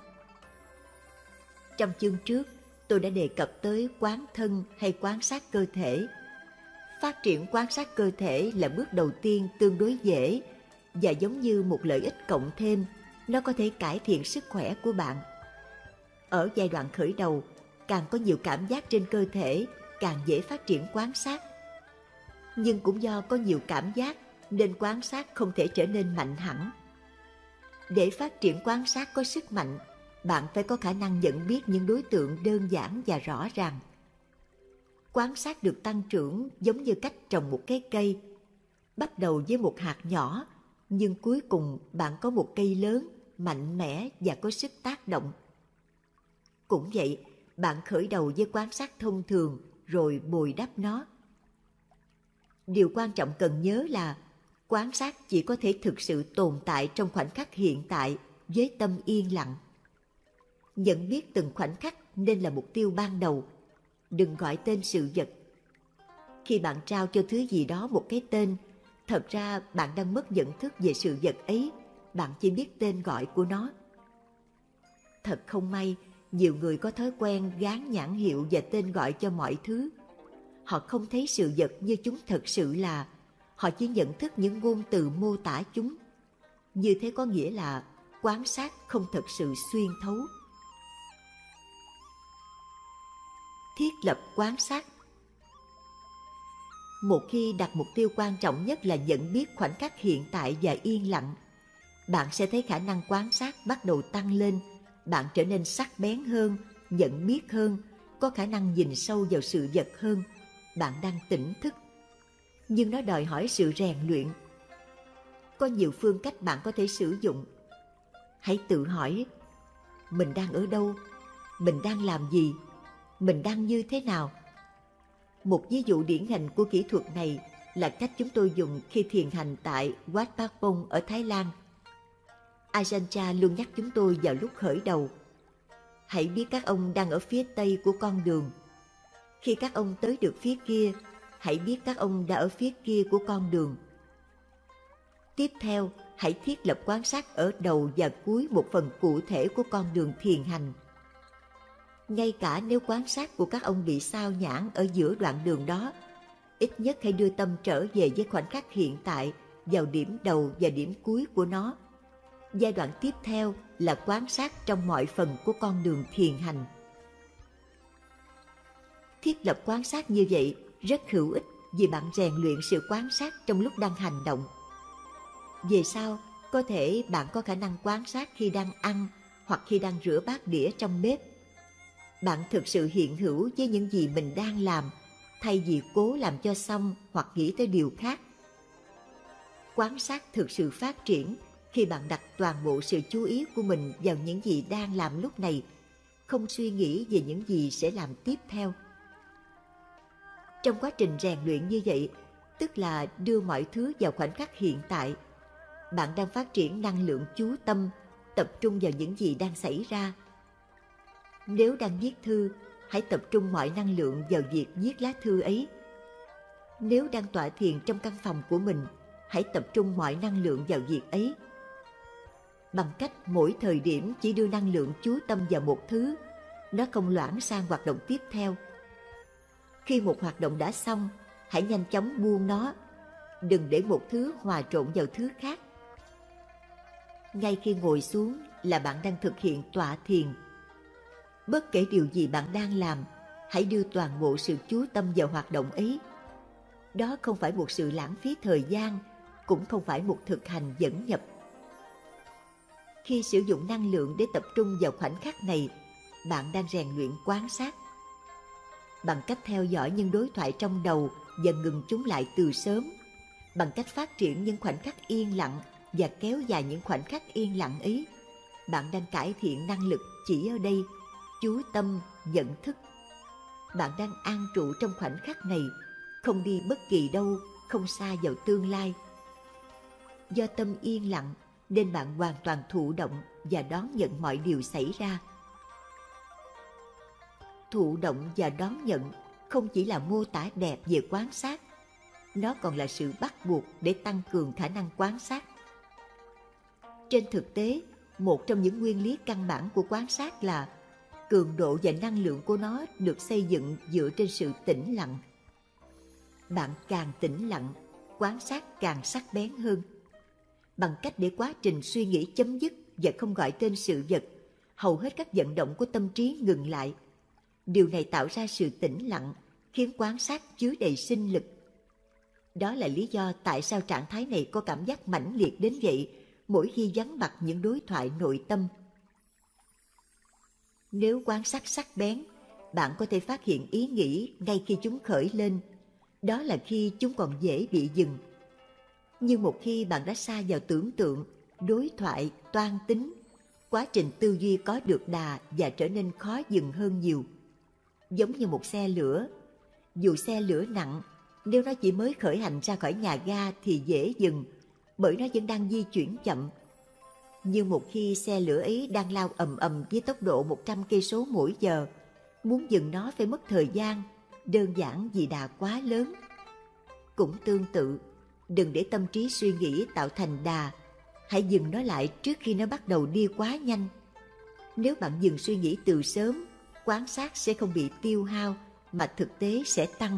Trong chương trước, tôi đã đề cập tới quán thân hay quan sát cơ thể. Phát triển quan sát cơ thể là bước đầu tiên tương đối dễ, và giống như một lợi ích cộng thêm, nó có thể cải thiện sức khỏe của bạn. Ở giai đoạn khởi đầu, càng có nhiều cảm giác trên cơ thể, càng dễ phát triển quan sát. Nhưng cũng do có nhiều cảm giác, nên quan sát không thể trở nên mạnh hẳn. Để phát triển quan sát có sức mạnh, bạn phải có khả năng nhận biết những đối tượng đơn giản và rõ ràng. Quan sát được tăng trưởng giống như cách trồng một cái cây. Bắt đầu với một hạt nhỏ, nhưng cuối cùng bạn có một cây lớn, mạnh mẽ và có sức tác động. Cũng vậy, bạn khởi đầu với quan sát thông thường rồi bồi đắp nó. Điều quan trọng cần nhớ là quan sát chỉ có thể thực sự tồn tại trong khoảnh khắc hiện tại với tâm yên lặng. Nhận biết từng khoảnh khắc nên là mục tiêu ban đầu. Đừng gọi tên sự vật. Khi bạn trao cho thứ gì đó một cái tên, thật ra bạn đang mất nhận thức về sự vật ấy, bạn chỉ biết tên gọi của nó. Thật không may, nhiều người có thói quen gán nhãn hiệu và tên gọi cho mọi thứ. Họ không thấy sự vật như chúng thật sự là, họ chỉ nhận thức những ngôn từ mô tả chúng. Như thế có nghĩa là quan sát không thật sự xuyên thấu. Thiết lập quan sát. Một khi đặt mục tiêu quan trọng nhất là nhận biết khoảnh khắc hiện tại và yên lặng, bạn sẽ thấy khả năng quan sát bắt đầu tăng lên. Bạn trở nên sắc bén hơn, nhận biết hơn, có khả năng nhìn sâu vào sự vật hơn. Bạn đang tỉnh thức. Nhưng nó đòi hỏi sự rèn luyện. Có nhiều phương cách bạn có thể sử dụng. Hãy tự hỏi, mình đang ở đâu? Mình đang làm gì? Mình đang như thế nào? Một ví dụ điển hình của kỹ thuật này là cách chúng tôi dùng khi thiền hành tại Wat Pah Bong ở Thái Lan. Ajahn Chah luôn nhắc chúng tôi vào lúc khởi đầu. Hãy biết các ông đang ở phía tây của con đường. Khi các ông tới được phía kia, hãy biết các ông đã ở phía kia của con đường. Tiếp theo, hãy thiết lập quan sát ở đầu và cuối một phần cụ thể của con đường thiền hành. Ngay cả nếu quan sát của các ông bị sao nhãng ở giữa đoạn đường đó, ít nhất hãy đưa tâm trở về với khoảnh khắc hiện tại, vào điểm đầu và điểm cuối của nó. Giai đoạn tiếp theo là quan sát trong mọi phần của con đường thiền hành. Thiết lập quan sát như vậy rất hữu ích vì bạn rèn luyện sự quan sát trong lúc đang hành động. Về sau, có thể bạn có khả năng quan sát khi đang ăn hoặc khi đang rửa bát đĩa trong bếp. Bạn thực sự hiện hữu với những gì mình đang làm, thay vì cố làm cho xong hoặc nghĩ tới điều khác. Quan sát thực sự phát triển khi bạn đặt toàn bộ sự chú ý của mình vào những gì đang làm lúc này, không suy nghĩ về những gì sẽ làm tiếp theo. Trong quá trình rèn luyện như vậy, tức là đưa mọi thứ vào khoảnh khắc hiện tại, bạn đang phát triển năng lượng chú tâm, tập trung vào những gì đang xảy ra. Nếu đang viết thư, hãy tập trung mọi năng lượng vào việc viết lá thư ấy. Nếu đang tọa thiền trong căn phòng của mình, hãy tập trung mọi năng lượng vào việc ấy. Bằng cách mỗi thời điểm chỉ đưa năng lượng chú tâm vào một thứ, nó không loãng sang hoạt động tiếp theo. Khi một hoạt động đã xong, hãy nhanh chóng buông nó. Đừng để một thứ hòa trộn vào thứ khác. Ngay khi ngồi xuống là bạn đang thực hiện tọa thiền. Bất kể điều gì bạn đang làm, hãy đưa toàn bộ sự chú tâm vào hoạt động ấy. Đó không phải một sự lãng phí thời gian, cũng không phải một thực hành dẫn nhập. Khi sử dụng năng lượng để tập trung vào khoảnh khắc này, bạn đang rèn luyện quan sát. Bằng cách theo dõi những đối thoại trong đầu và ngừng chúng lại từ sớm, bằng cách phát triển những khoảnh khắc yên lặng và kéo dài những khoảnh khắc yên lặng ấy, bạn đang cải thiện năng lực chỉ ở đây, chú tâm, nhận thức. Bạn đang an trụ trong khoảnh khắc này, không đi bất kỳ đâu, không xa vào tương lai. Do tâm yên lặng nên bạn hoàn toàn thụ động và đón nhận mọi điều xảy ra. Thụ động và đón nhận không chỉ là mô tả đẹp về quan sát, nó còn là sự bắt buộc để tăng cường khả năng quan sát. Trên thực tế, một trong những nguyên lý căn bản của quan sát là cường độ và năng lượng của nó được xây dựng dựa trên sự tĩnh lặng. Bạn càng tĩnh lặng, quan sát càng sắc bén hơn. Bằng cách để quá trình suy nghĩ chấm dứt và không gọi tên sự vật, hầu hết các vận động của tâm trí ngừng lại. Điều này tạo ra sự tĩnh lặng, khiến quan sát chứa đầy sinh lực. Đó là lý do tại sao trạng thái này có cảm giác mãnh liệt đến vậy mỗi khi vắng mặt những đối thoại nội tâm. Nếu quan sát sắc bén, bạn có thể phát hiện ý nghĩ ngay khi chúng khởi lên. Đó là khi chúng còn dễ bị dừng. Nhưng một khi bạn đã sa vào tưởng tượng, đối thoại, toan tính, quá trình tư duy có được đà và trở nên khó dừng hơn nhiều. Giống như một xe lửa. Dù xe lửa nặng, nếu nó chỉ mới khởi hành ra khỏi nhà ga thì dễ dừng, bởi nó vẫn đang di chuyển chậm. Nhưng một khi xe lửa ấy đang lao ầm ầm với tốc độ một trăm cây số mỗi giờ, muốn dừng nó phải mất thời gian, đơn giản vì đà quá lớn. Cũng tương tự, đừng để tâm trí suy nghĩ tạo thành đà, hãy dừng nó lại trước khi nó bắt đầu đi quá nhanh. Nếu bạn dừng suy nghĩ từ sớm, quan sát sẽ không bị tiêu hao mà thực tế sẽ tăng.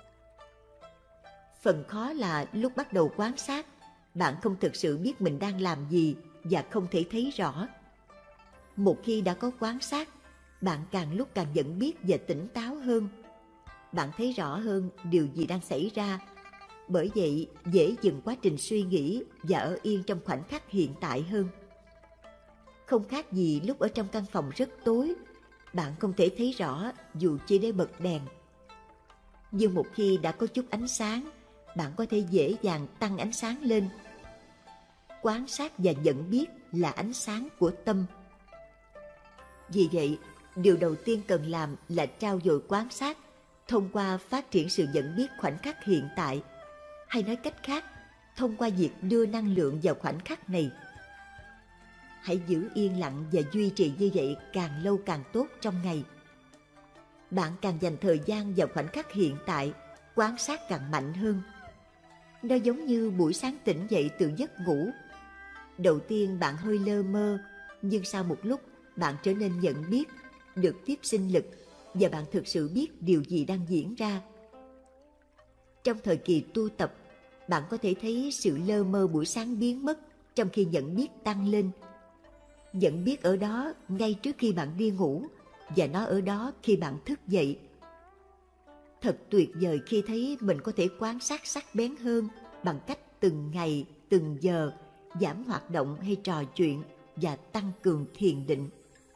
Phần khó là lúc bắt đầu quan sát, bạn không thực sự biết mình đang làm gì và không thể thấy rõ. Một khi đã có quan sát, bạn càng lúc càng nhận biết và tỉnh táo hơn. Bạn thấy rõ hơn điều gì đang xảy ra, bởi vậy dễ dừng quá trình suy nghĩ và ở yên trong khoảnh khắc hiện tại hơn. Không khác gì lúc ở trong căn phòng rất tối, bạn không thể thấy rõ dù chỉ để bật đèn. Nhưng một khi đã có chút ánh sáng, bạn có thể dễ dàng tăng ánh sáng lên. Quan sát và nhận biết là ánh sáng của tâm. Vì vậy, điều đầu tiên cần làm là trau dồi quan sát thông qua phát triển sự nhận biết khoảnh khắc hiện tại, hay nói cách khác, thông qua việc đưa năng lượng vào khoảnh khắc này. Hãy giữ yên lặng và duy trì như vậy càng lâu càng tốt trong ngày. Bạn càng dành thời gian vào khoảnh khắc hiện tại, quan sát càng mạnh hơn. Nó giống như buổi sáng tỉnh dậy từ giấc ngủ. Đầu tiên bạn hơi lơ mơ, nhưng sau một lúc bạn trở nên nhận biết, được tiếp sinh lực và bạn thực sự biết điều gì đang diễn ra. Trong thời kỳ tu tập, bạn có thể thấy sự lơ mơ buổi sáng biến mất trong khi nhận biết tăng lên. Nhận biết ở đó ngay trước khi bạn đi ngủ và nó ở đó khi bạn thức dậy. Thật tuyệt vời khi thấy mình có thể quan sát sắc bén hơn bằng cách từng ngày, từng giờ giảm hoạt động hay trò chuyện và tăng cường thiền định.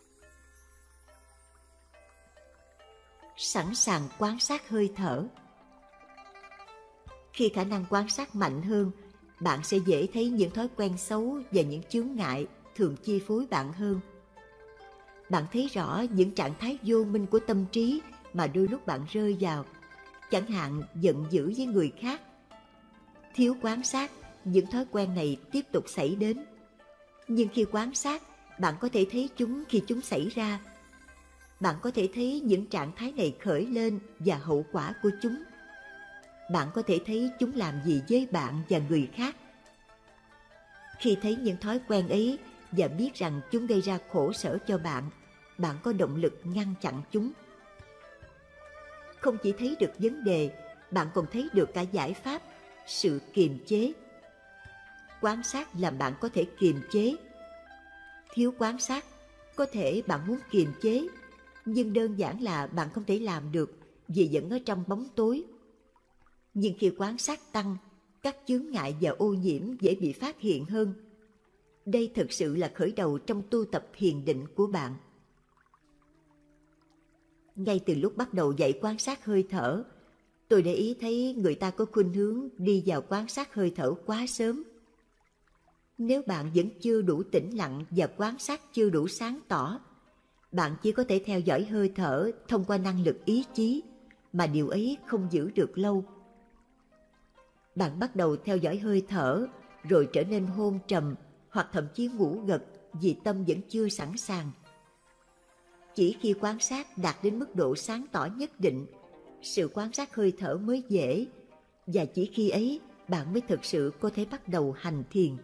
Sẵn sàng quan sát hơi thở. Khi khả năng quan sát mạnh hơn, bạn sẽ dễ thấy những thói quen xấu và những chướng ngại thường chi phối bạn hơn. Bạn thấy rõ những trạng thái vô minh của tâm trí mà đôi lúc bạn rơi vào, chẳng hạn giận dữ với người khác. Thiếu quan sát, những thói quen này tiếp tục xảy đến. Nhưng khi quan sát, bạn có thể thấy chúng khi chúng xảy ra. Bạn có thể thấy những trạng thái này khởi lên và hậu quả của chúng. Bạn có thể thấy chúng làm gì với bạn và người khác. Khi thấy những thói quen ấy và biết rằng chúng gây ra khổ sở cho bạn, bạn có động lực ngăn chặn chúng. Không chỉ thấy được vấn đề, bạn còn thấy được cả giải pháp, sự kiềm chế. Quan sát làm bạn có thể kiềm chế. Thiếu quan sát, có thể bạn muốn kiềm chế, nhưng đơn giản là bạn không thể làm được vì vẫn ở trong bóng tối. Nhưng khi quan sát tăng, các chướng ngại và ô nhiễm dễ bị phát hiện hơn. Đây thực sự là khởi đầu trong tu tập thiền định của bạn. Ngay từ lúc bắt đầu dạy quan sát hơi thở, tôi để ý thấy người ta có khuynh hướng đi vào quan sát hơi thở quá sớm. Nếu bạn vẫn chưa đủ tĩnh lặng và quan sát chưa đủ sáng tỏ, bạn chỉ có thể theo dõi hơi thở thông qua năng lực ý chí, mà điều ấy không giữ được lâu. Bạn bắt đầu theo dõi hơi thở, rồi trở nên hôn trầm hoặc thậm chí ngủ gật vì tâm vẫn chưa sẵn sàng. Chỉ khi quan sát đạt đến mức độ sáng tỏ nhất định, sự quan sát hơi thở mới dễ, và chỉ khi ấy bạn mới thực sự có thể bắt đầu hành thiền.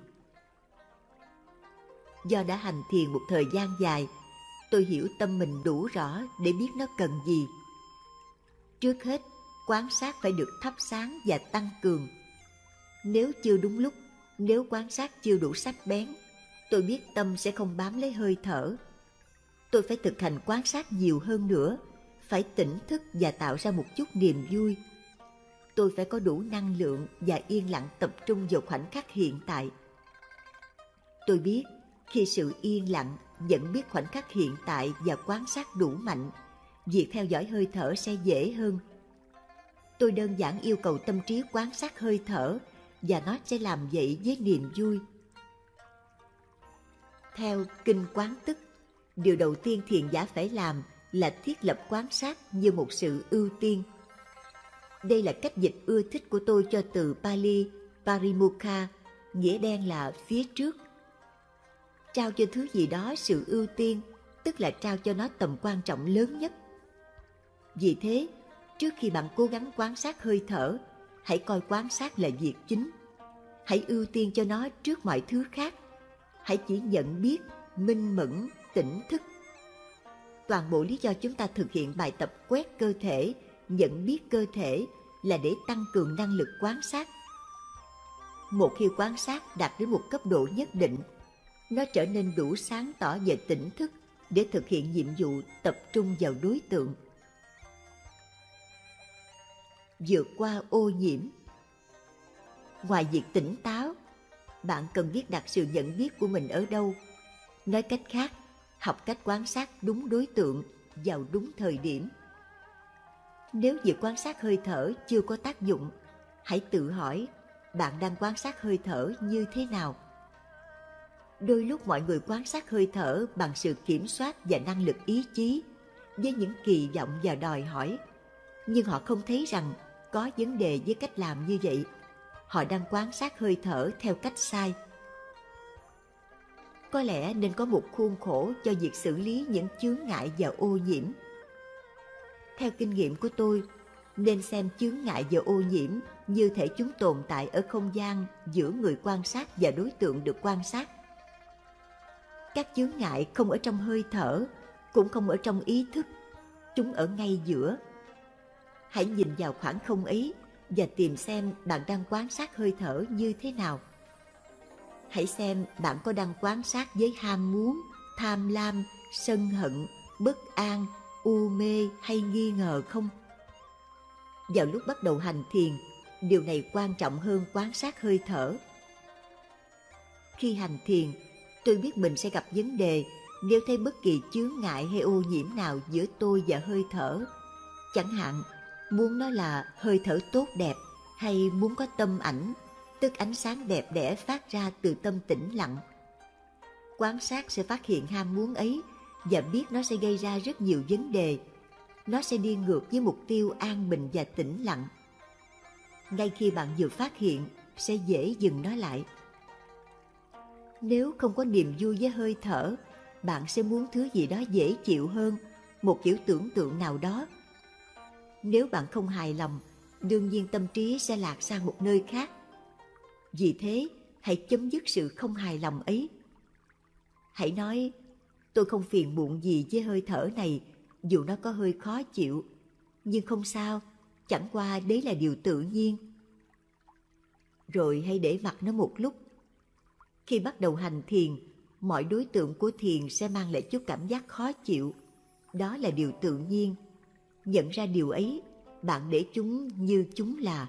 Do đã hành thiền một thời gian dài, tôi hiểu tâm mình đủ rõ để biết nó cần gì. Trước hết, quan sát phải được thắp sáng và tăng cường. Nếu chưa đúng lúc, nếu quan sát chưa đủ sắc bén, tôi biết tâm sẽ không bám lấy hơi thở. Tôi phải thực hành quan sát nhiều hơn nữa, phải tỉnh thức và tạo ra một chút niềm vui. Tôi phải có đủ năng lượng và yên lặng tập trung vào khoảnh khắc hiện tại. Tôi biết khi sự yên lặng, nhận biết khoảnh khắc hiện tại và quan sát đủ mạnh, việc theo dõi hơi thở sẽ dễ hơn. Tôi đơn giản yêu cầu tâm trí quan sát hơi thở và nó sẽ làm vậy với niềm vui. Theo Kinh Quán Tức, điều đầu tiên thiền giả phải làm là thiết lập quan sát như một sự ưu tiên. Đây là cách dịch ưa thích của tôi cho từ Pali Parimukha, nghĩa đen là phía trước. Trao cho thứ gì đó sự ưu tiên, tức là trao cho nó tầm quan trọng lớn nhất. Vì thế, trước khi bạn cố gắng quan sát hơi thở, hãy coi quan sát là việc chính. Hãy ưu tiên cho nó trước mọi thứ khác. Hãy chỉ nhận biết, minh mẫn, tỉnh thức. Toàn bộ lý do chúng ta thực hiện bài tập quét cơ thể, nhận biết cơ thể là để tăng cường năng lực quan sát. Một khi quan sát đạt đến một cấp độ nhất định, nó trở nên đủ sáng tỏ và tỉnh thức để thực hiện nhiệm vụ tập trung vào đối tượng. Vượt qua ô nhiễm. Ngoài việc tỉnh táo, bạn cần biết đặt sự nhận biết của mình ở đâu. Nói cách khác, học cách quan sát đúng đối tượng vào đúng thời điểm. Nếu việc quan sát hơi thở chưa có tác dụng, hãy tự hỏi bạn đang quan sát hơi thở như thế nào. Đôi lúc mọi người quan sát hơi thở bằng sự kiểm soát và năng lực ý chí, với những kỳ vọng và đòi hỏi, nhưng họ không thấy rằng có vấn đề với cách làm như vậy. Họ đang quan sát hơi thở theo cách sai. Có lẽ nên có một khuôn khổ cho việc xử lý những chướng ngại và ô nhiễm. Theo kinh nghiệm của tôi, nên xem chướng ngại và ô nhiễm như thể chúng tồn tại ở không gian giữa người quan sát và đối tượng được quan sát. Các chướng ngại không ở trong hơi thở, cũng không ở trong ý thức, chúng ở ngay giữa. Hãy nhìn vào khoảng không ấy và tìm xem bạn đang quan sát hơi thở như thế nào. Hãy xem bạn có đang quan sát với ham muốn, tham lam, sân hận, bất an, u mê hay nghi ngờ không? Vào lúc bắt đầu hành thiền, điều này quan trọng hơn quan sát hơi thở. Khi hành thiền, tôi biết mình sẽ gặp vấn đề nếu thấy bất kỳ chướng ngại hay ô nhiễm nào giữa tôi và hơi thở. Chẳng hạn, muốn nó là hơi thở tốt đẹp hay muốn có tâm ảnh, tức ánh sáng đẹp đẽ phát ra từ tâm tĩnh lặng. Quan sát sẽ phát hiện ham muốn ấy và biết nó sẽ gây ra rất nhiều vấn đề. Nó sẽ đi ngược với mục tiêu an bình và tĩnh lặng. Ngay khi bạn vừa phát hiện, sẽ dễ dừng nó lại. Nếu không có niềm vui với hơi thở, bạn sẽ muốn thứ gì đó dễ chịu hơn, một kiểu tưởng tượng nào đó. Nếu bạn không hài lòng, đương nhiên tâm trí sẽ lạc sang một nơi khác. Vì thế, hãy chấm dứt sự không hài lòng ấy. Hãy nói, tôi không phiền muộn gì với hơi thở này, dù nó có hơi khó chịu. Nhưng không sao, chẳng qua đấy là điều tự nhiên. Rồi hãy để mặc nó một lúc. Khi bắt đầu hành thiền, mọi đối tượng của thiền sẽ mang lại chút cảm giác khó chịu. Đó là điều tự nhiên. Nhận ra điều ấy, bạn để chúng như chúng là.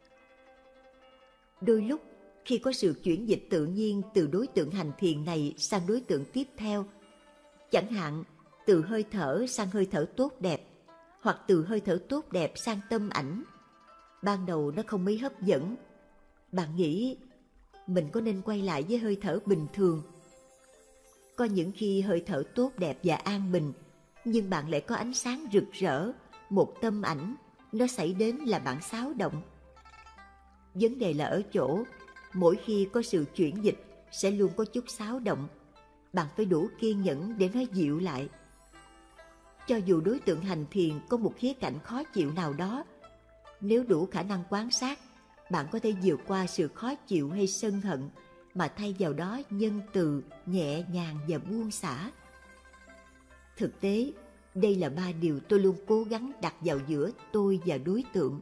Đôi lúc, khi có sự chuyển dịch tự nhiên từ đối tượng hành thiền này sang đối tượng tiếp theo, chẳng hạn từ hơi thở sang hơi thở tốt đẹp, hoặc từ hơi thở tốt đẹp sang tâm ảnh, ban đầu nó không mấy hấp dẫn. Bạn nghĩ, mình có nên quay lại với hơi thở bình thường? Có những khi hơi thở tốt đẹp và an bình, nhưng bạn lại có ánh sáng rực rỡ, một tâm ảnh, nó xảy đến là bạn xáo động. Vấn đề là ở chỗ, mỗi khi có sự chuyển dịch sẽ luôn có chút xáo động. Bạn phải đủ kiên nhẫn để nó dịu lại. Cho dù đối tượng hành thiền có một khía cạnh khó chịu nào đó, nếu đủ khả năng quan sát, bạn có thể vượt qua sự khó chịu hay sân hận, mà thay vào đó nhân từ, nhẹ nhàng và buông xả. Thực tế, đây là ba điều tôi luôn cố gắng đặt vào giữa tôi và đối tượng.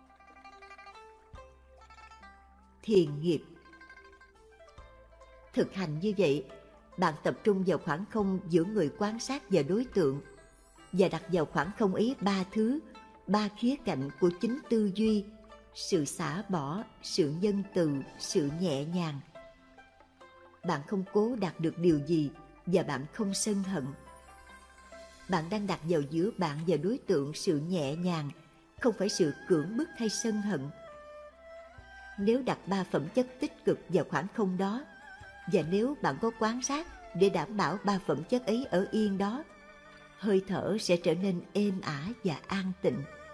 Thiền nghiệp. Thực hành như vậy, bạn tập trung vào khoảng không giữa người quan sát và đối tượng, và đặt vào khoảng không ấy ba thứ, ba khía cạnh của chính tư duy: sự xả bỏ, sự nhân từ, sự nhẹ nhàng. Bạn không cố đạt được điều gì và bạn không sân hận. Bạn đang đặt vào giữa bạn và đối tượng sự nhẹ nhàng, không phải sự cưỡng bức hay sân hận. Nếu đặt ba phẩm chất tích cực vào khoảng không đó, và nếu bạn có quan sát để đảm bảo ba phẩm chất ấy ở yên đó, hơi thở sẽ trở nên êm ả và an tịnh.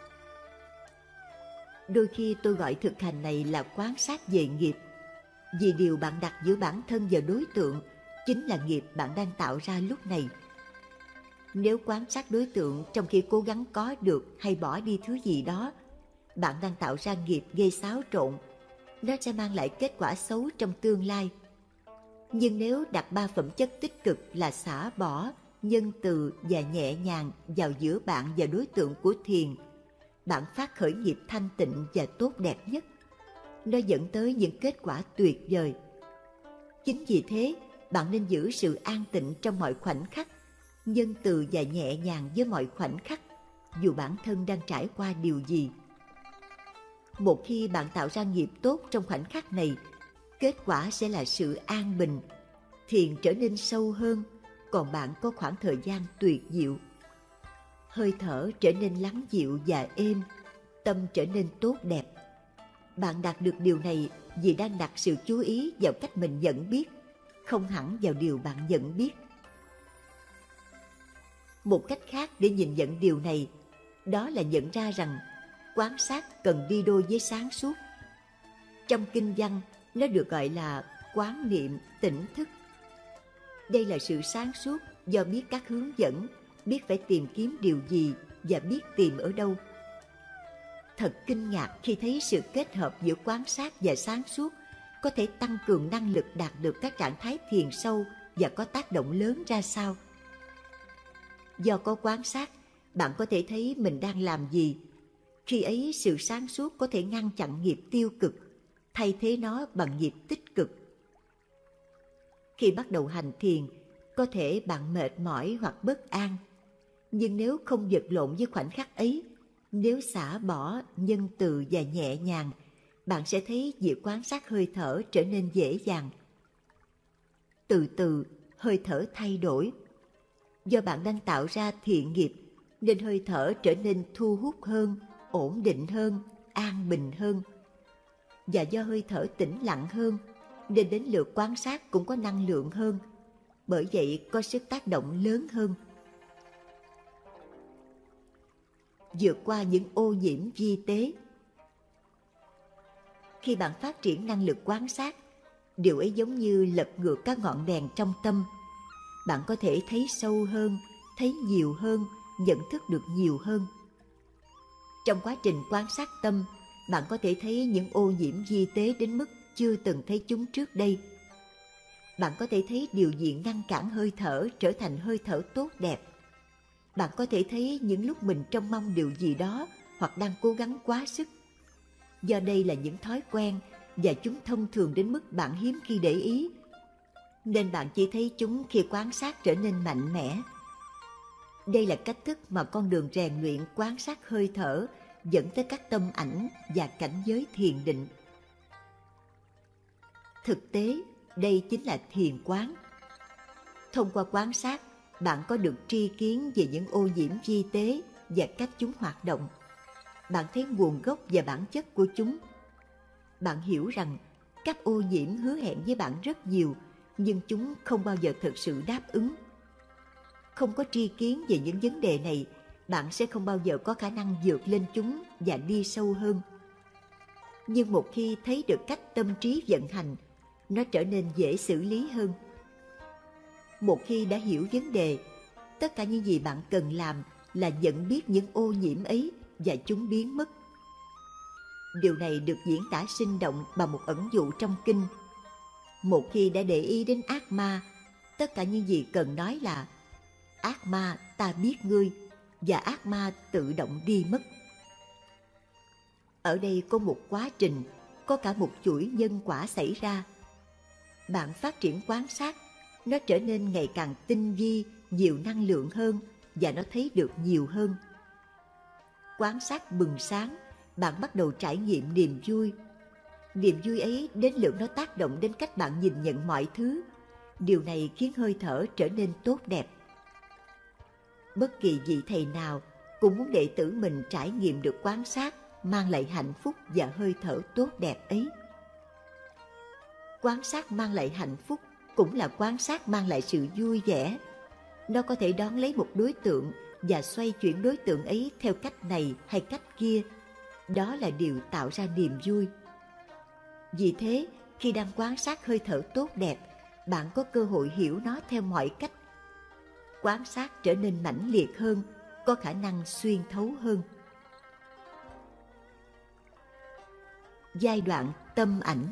Đôi khi tôi gọi thực hành này là quan sát về nghiệp, vì điều bạn đặt giữa bản thân và đối tượng chính là nghiệp bạn đang tạo ra lúc này. Nếu quan sát đối tượng trong khi cố gắng có được hay bỏ đi thứ gì đó, bạn đang tạo ra nghiệp gây xáo trộn. Nó sẽ mang lại kết quả xấu trong tương lai. Nhưng nếu đặt ba phẩm chất tích cực là xả bỏ, nhân từ và nhẹ nhàng vào giữa bạn và đối tượng của thiền, bạn phát khởi nghiệp thanh tịnh và tốt đẹp nhất. Nó dẫn tới những kết quả tuyệt vời. Chính vì thế, bạn nên giữ sự an tịnh trong mọi khoảnh khắc, nhân từ và nhẹ nhàng với mọi khoảnh khắc, dù bản thân đang trải qua điều gì. Một khi bạn tạo ra nghiệp tốt trong khoảnh khắc này, kết quả sẽ là sự an bình, thiền trở nên sâu hơn, còn bạn có khoảng thời gian tuyệt diệu. Hơi thở trở nên lắng dịu và êm, tâm trở nên tốt đẹp. Bạn đạt được điều này vì đang đặt sự chú ý vào cách mình nhận biết, không hẳn vào điều bạn nhận biết. Một cách khác để nhìn nhận điều này, đó là nhận ra rằng quan sát cần đi đôi với sáng suốt. Trong kinh văn, nó được gọi là quán niệm tỉnh thức. Đây là sự sáng suốt do biết các hướng dẫn, biết phải tìm kiếm điều gì và biết tìm ở đâu. Thật kinh ngạc khi thấy sự kết hợp giữa quan sát và sáng suốt có thể tăng cường năng lực đạt được các trạng thái thiền sâu và có tác động lớn ra sao. Do có quan sát, bạn có thể thấy mình đang làm gì. Khi ấy, sự sáng suốt có thể ngăn chặn nghiệp tiêu cực, thay thế nó bằng nghiệp tích cực. Khi bắt đầu hành thiền, có thể bạn mệt mỏi hoặc bất an. Nhưng nếu không vật lộn với khoảnh khắc ấy, Nếu xả bỏ, nhân từ và nhẹ nhàng, bạn sẽ thấy việc quan sát hơi thở trở nên dễ dàng. Từ từ, hơi thở thay đổi. Do bạn đang tạo ra thiện nghiệp, nên hơi thở trở nên thu hút hơn, ổn định hơn, an bình hơn. Và do hơi thở tĩnh lặng hơn, nên đến lượt quan sát cũng có năng lượng hơn, bởi vậy có sức tác động lớn hơn. Vượt qua những ô nhiễm vi tế. Khi bạn phát triển năng lực quan sát, điều ấy giống như lật ngược các ngọn đèn trong tâm. Bạn có thể thấy sâu hơn, thấy nhiều hơn, nhận thức được nhiều hơn. Trong quá trình quan sát tâm, bạn có thể thấy những ô nhiễm vi tế đến mức chưa từng thấy chúng trước đây. Bạn có thể thấy điều gì ngăn cản hơi thở trở thành hơi thở tốt đẹp. Bạn có thể thấy những lúc mình trông mong điều gì đó hoặc đang cố gắng quá sức. Do đây là những thói quen và chúng thông thường đến mức bạn hiếm khi để ý, nên bạn chỉ thấy chúng khi quan sát trở nên mạnh mẽ. Đây là cách thức mà con đường rèn luyện quan sát hơi thở dẫn tới các tâm ảnh và cảnh giới thiền định. Thực tế, đây chính là thiền quán. Thông qua quan sát, bạn có được tri kiến về những ô nhiễm vi tế và cách chúng hoạt động. Bạn thấy nguồn gốc và bản chất của chúng. Bạn hiểu rằng các ô nhiễm hứa hẹn với bạn rất nhiều, nhưng chúng không bao giờ thực sự đáp ứng. Không có tri kiến về những vấn đề này, bạn sẽ không bao giờ có khả năng vượt lên chúng và đi sâu hơn. Nhưng một khi thấy được cách tâm trí vận hành, nó trở nên dễ xử lý hơn. Một khi đã hiểu vấn đề, tất cả những gì bạn cần làm là nhận biết những ô nhiễm ấy và chúng biến mất. Điều này được diễn tả sinh động bằng một ẩn dụ trong kinh. Một khi đã để ý đến ác ma, tất cả những gì cần nói là: ác ma, ta biết ngươi, và ác ma tự động đi mất. Ở đây có một quá trình, có cả một chuỗi nhân quả xảy ra. Bạn phát triển quan sát, nó trở nên ngày càng tinh vi, nhiều năng lượng hơn, và nó thấy được nhiều hơn. Quan sát bừng sáng, bạn bắt đầu trải nghiệm niềm vui. Niềm vui ấy đến lượt nó tác động đến cách bạn nhìn nhận mọi thứ. Điều này khiến hơi thở trở nên tốt đẹp. Bất kỳ vị thầy nào cũng muốn đệ tử mình trải nghiệm được quan sát mang lại hạnh phúc và hơi thở tốt đẹp ấy. Quan sát mang lại hạnh phúc cũng là quan sát mang lại sự vui vẻ. Nó có thể đón lấy một đối tượng và xoay chuyển đối tượng ấy theo cách này hay cách kia. Đó là điều tạo ra niềm vui. Vì thế, khi đang quan sát hơi thở tốt đẹp, bạn có cơ hội hiểu nó theo mọi cách. Quan sát trở nên mãnh liệt hơn, có khả năng xuyên thấu hơn. Giai đoạn tâm ảnh.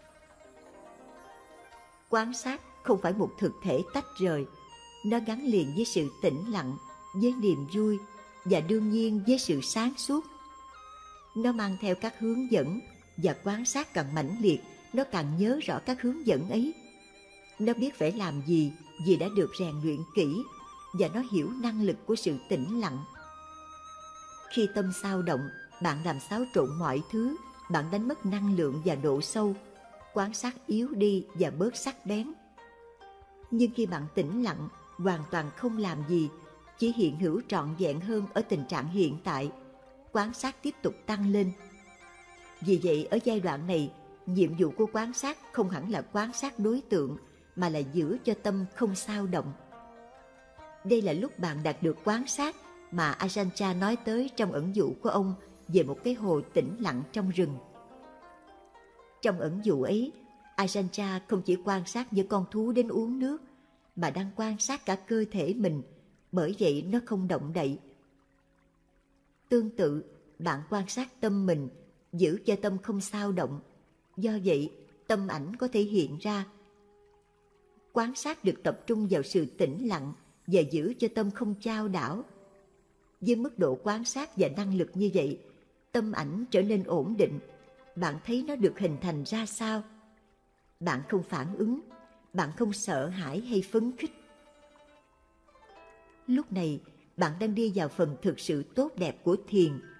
Quan sát không phải một thực thể tách rời. Nó gắn liền với sự tĩnh lặng, với niềm vui và đương nhiên với sự sáng suốt. Nó mang theo các hướng dẫn, và quan sát càng mãnh liệt, nó càng nhớ rõ các hướng dẫn ấy. Nó biết phải làm gì vì đã được rèn luyện kỹ, và nó hiểu năng lực của sự tĩnh lặng. Khi tâm xao động, bạn làm xáo trộn mọi thứ, bạn đánh mất năng lượng và độ sâu, quan sát yếu đi và bớt sắc bén. Nhưng khi bạn tĩnh lặng, hoàn toàn không làm gì, chỉ hiện hữu trọn vẹn hơn ở tình trạng hiện tại, quan sát tiếp tục tăng lên. Vì vậy, ở giai đoạn này, nhiệm vụ của quan sát không hẳn là quan sát đối tượng, mà là giữ cho tâm không xao động. Đây là lúc bạn đạt được quan sát mà Ajahn Chah nói tới trong ẩn dụ của ông về một cái hồ tĩnh lặng trong rừng. Trong ẩn dụ ấy, Ajahn Chah không chỉ quan sát những con thú đến uống nước, mà đang quan sát cả cơ thể mình, bởi vậy nó không động đậy. Tương tự, bạn quan sát tâm mình, giữ cho tâm không xao động. Do vậy, tâm ảnh có thể hiện ra. Quan sát được tập trung vào sự tĩnh lặng và giữ cho tâm không chao đảo. Với mức độ quan sát và năng lực như vậy, tâm ảnh trở nên ổn định. Bạn thấy nó được hình thành ra sao? Bạn không phản ứng, bạn không sợ hãi hay phấn khích. Lúc này, bạn đang đi vào phần thực sự tốt đẹp của thiền,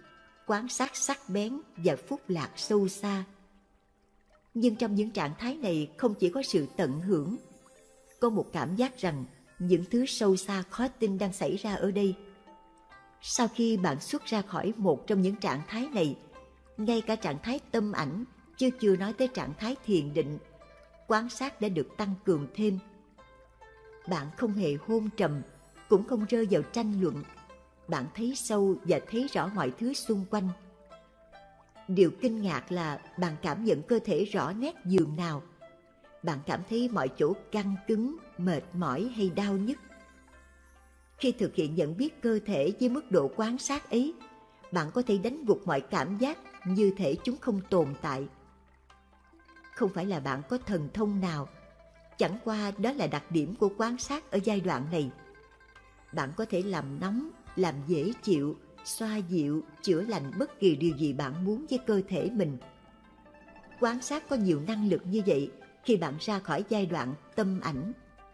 quan sát sắc bén và phúc lạc sâu xa. Nhưng trong những trạng thái này không chỉ có sự tận hưởng, có một cảm giác rằng những thứ sâu xa khó tin đang xảy ra ở đây. Sau khi bạn xuất ra khỏi một trong những trạng thái này, ngay cả trạng thái tâm ảnh, chứ chưa nói tới trạng thái thiền định, quan sát đã được tăng cường thêm. Bạn không hề hôn trầm, cũng không rơi vào tranh luận. Bạn thấy sâu và thấy rõ mọi thứ xung quanh. Điều kinh ngạc là bạn cảm nhận cơ thể rõ nét dường nào. Bạn cảm thấy mọi chỗ căng cứng, mệt mỏi hay đau nhức. Khi thực hiện nhận biết cơ thể với mức độ quan sát ấy, bạn có thể đánh gục mọi cảm giác như thể chúng không tồn tại. Không phải là bạn có thần thông nào, chẳng qua đó là đặc điểm của quan sát ở giai đoạn này. Bạn có thể làm nóng, làm dễ chịu, xoa dịu, chữa lành bất kỳ điều gì bạn muốn với cơ thể mình. Quan sát có nhiều năng lực như vậy khi bạn ra khỏi giai đoạn tâm ảnh.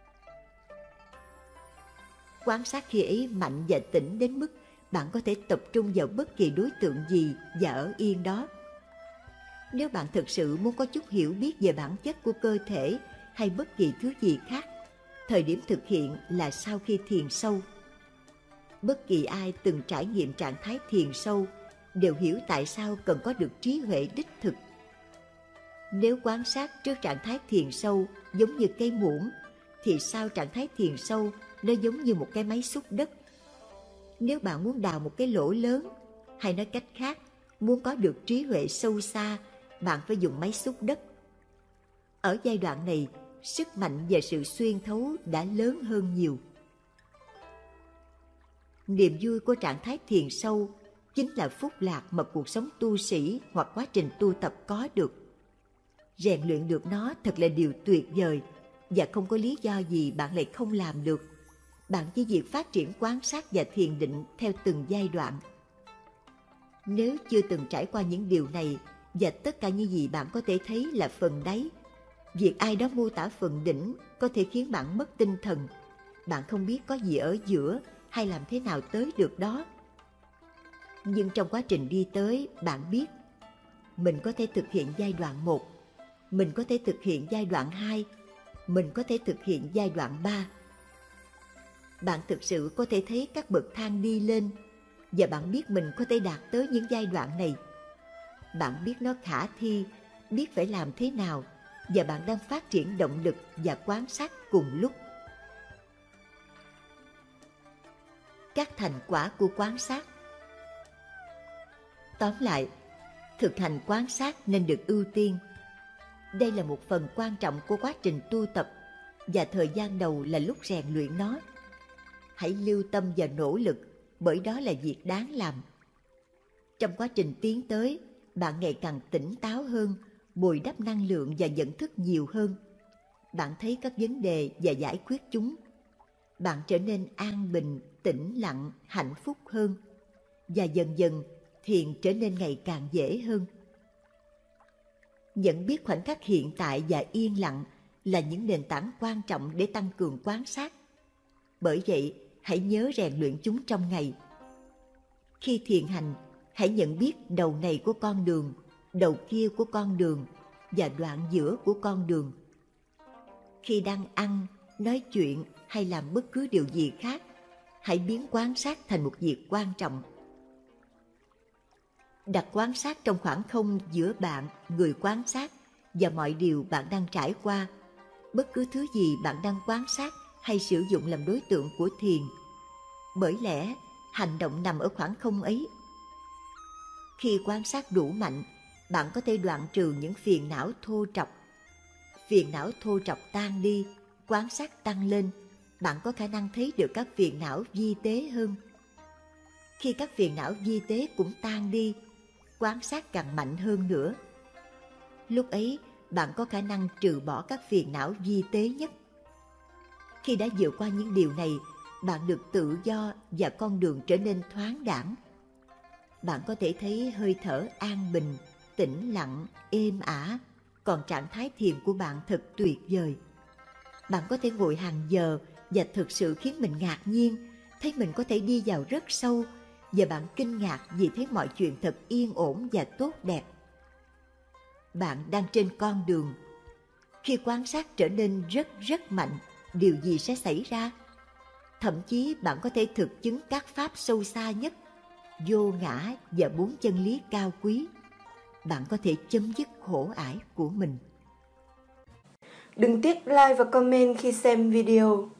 Quan sát khi ấy mạnh và tĩnh đến mức bạn có thể tập trung vào bất kỳ đối tượng gì và ở yên đó. Nếu bạn thực sự muốn có chút hiểu biết về bản chất của cơ thể hay bất kỳ thứ gì khác, thời điểm thực hiện là sau khi thiền sâu. Bất kỳ ai từng trải nghiệm trạng thái thiền sâu đều hiểu tại sao cần có được trí huệ đích thực. Nếu quan sát trước trạng thái thiền sâu giống như cây muỗng, thì sau trạng thái thiền sâu nó giống như một cái máy xúc đất. Nếu bạn muốn đào một cái lỗ lớn, hay nói cách khác, muốn có được trí huệ sâu xa, bạn phải dùng máy xúc đất. Ở giai đoạn này, sức mạnh và sự xuyên thấu đã lớn hơn nhiều. Niềm vui của trạng thái thiền sâu chính là phúc lạc mà cuộc sống tu sĩ hoặc quá trình tu tập có được. Rèn luyện được nó thật là điều tuyệt vời, và không có lý do gì bạn lại không làm được. Bạn chỉ việc phát triển quan sát và thiền định theo từng giai đoạn. Nếu chưa từng trải qua những điều này, và tất cả những gì bạn có thể thấy là phần đáy, việc ai đó mô tả phần đỉnh có thể khiến bạn mất tinh thần. Bạn không biết có gì ở giữa hay làm thế nào tới được đó. Nhưng trong quá trình đi tới, bạn biết mình có thể thực hiện giai đoạn một, mình có thể thực hiện giai đoạn hai, mình có thể thực hiện giai đoạn ba. Bạn thực sự có thể thấy các bậc thang đi lên, và bạn biết mình có thể đạt tới những giai đoạn này. Bạn biết nó khả thi, biết phải làm thế nào, và bạn đang phát triển động lực và quan sát cùng lúc. Các thành quả của quan sát. Tóm lại, thực hành quan sát nên được ưu tiên. Đây là một phần quan trọng của quá trình tu tập, và thời gian đầu là lúc rèn luyện nó. Hãy lưu tâm và nỗ lực, bởi đó là việc đáng làm. Trong quá trình tiến tới, bạn ngày càng tỉnh táo hơn, bồi đắp năng lượng và nhận thức nhiều hơn. Bạn thấy các vấn đề và giải quyết chúng. Bạn trở nên an bình, tĩnh lặng, hạnh phúc hơn. Và dần dần, thiền trở nên ngày càng dễ hơn. Nhận biết khoảnh khắc hiện tại và yên lặng là những nền tảng quan trọng để tăng cường quan sát. Bởi vậy, hãy nhớ rèn luyện chúng trong ngày. Khi thiền hành, hãy nhận biết đầu này của con đường, đầu kia của con đường và đoạn giữa của con đường. Khi đang ăn, nói chuyện hay làm bất cứ điều gì khác, hãy biến quan sát thành một việc quan trọng. Đặt quan sát trong khoảng không giữa bạn, người quan sát và mọi điều bạn đang trải qua. Bất cứ thứ gì bạn đang quan sát hay sử dụng làm đối tượng của thiền. Bởi lẽ, hành động nằm ở khoảng không ấy. Khi quan sát đủ mạnh, bạn có thể đoạn trừ những phiền não thô trọc. Phiền não thô trọc tan đi, quan sát tăng lên, bạn có khả năng thấy được các phiền não vi tế hơn. Khi các phiền não vi tế cũng tan đi, quan sát càng mạnh hơn nữa. Lúc ấy, bạn có khả năng trừ bỏ các phiền não vi tế nhất. Khi đã vượt qua những điều này, bạn được tự do và con đường trở nên thoáng đãng. Bạn có thể thấy hơi thở an bình, tĩnh lặng, êm ả, còn trạng thái thiền của bạn thật tuyệt vời. Bạn có thể ngồi hàng giờ và thực sự khiến mình ngạc nhiên, thấy mình có thể đi vào rất sâu và bạn kinh ngạc vì thấy mọi chuyện thật yên ổn và tốt đẹp. Bạn đang trên con đường. Khi quan sát trở nên rất rất mạnh, điều gì sẽ xảy ra? Thậm chí bạn có thể thực chứng các pháp sâu xa nhất, vô ngã và bốn chân lý cao quý. Bạn có thể chấm dứt khổ ải của mình. Đừng tiếc like và comment khi xem video.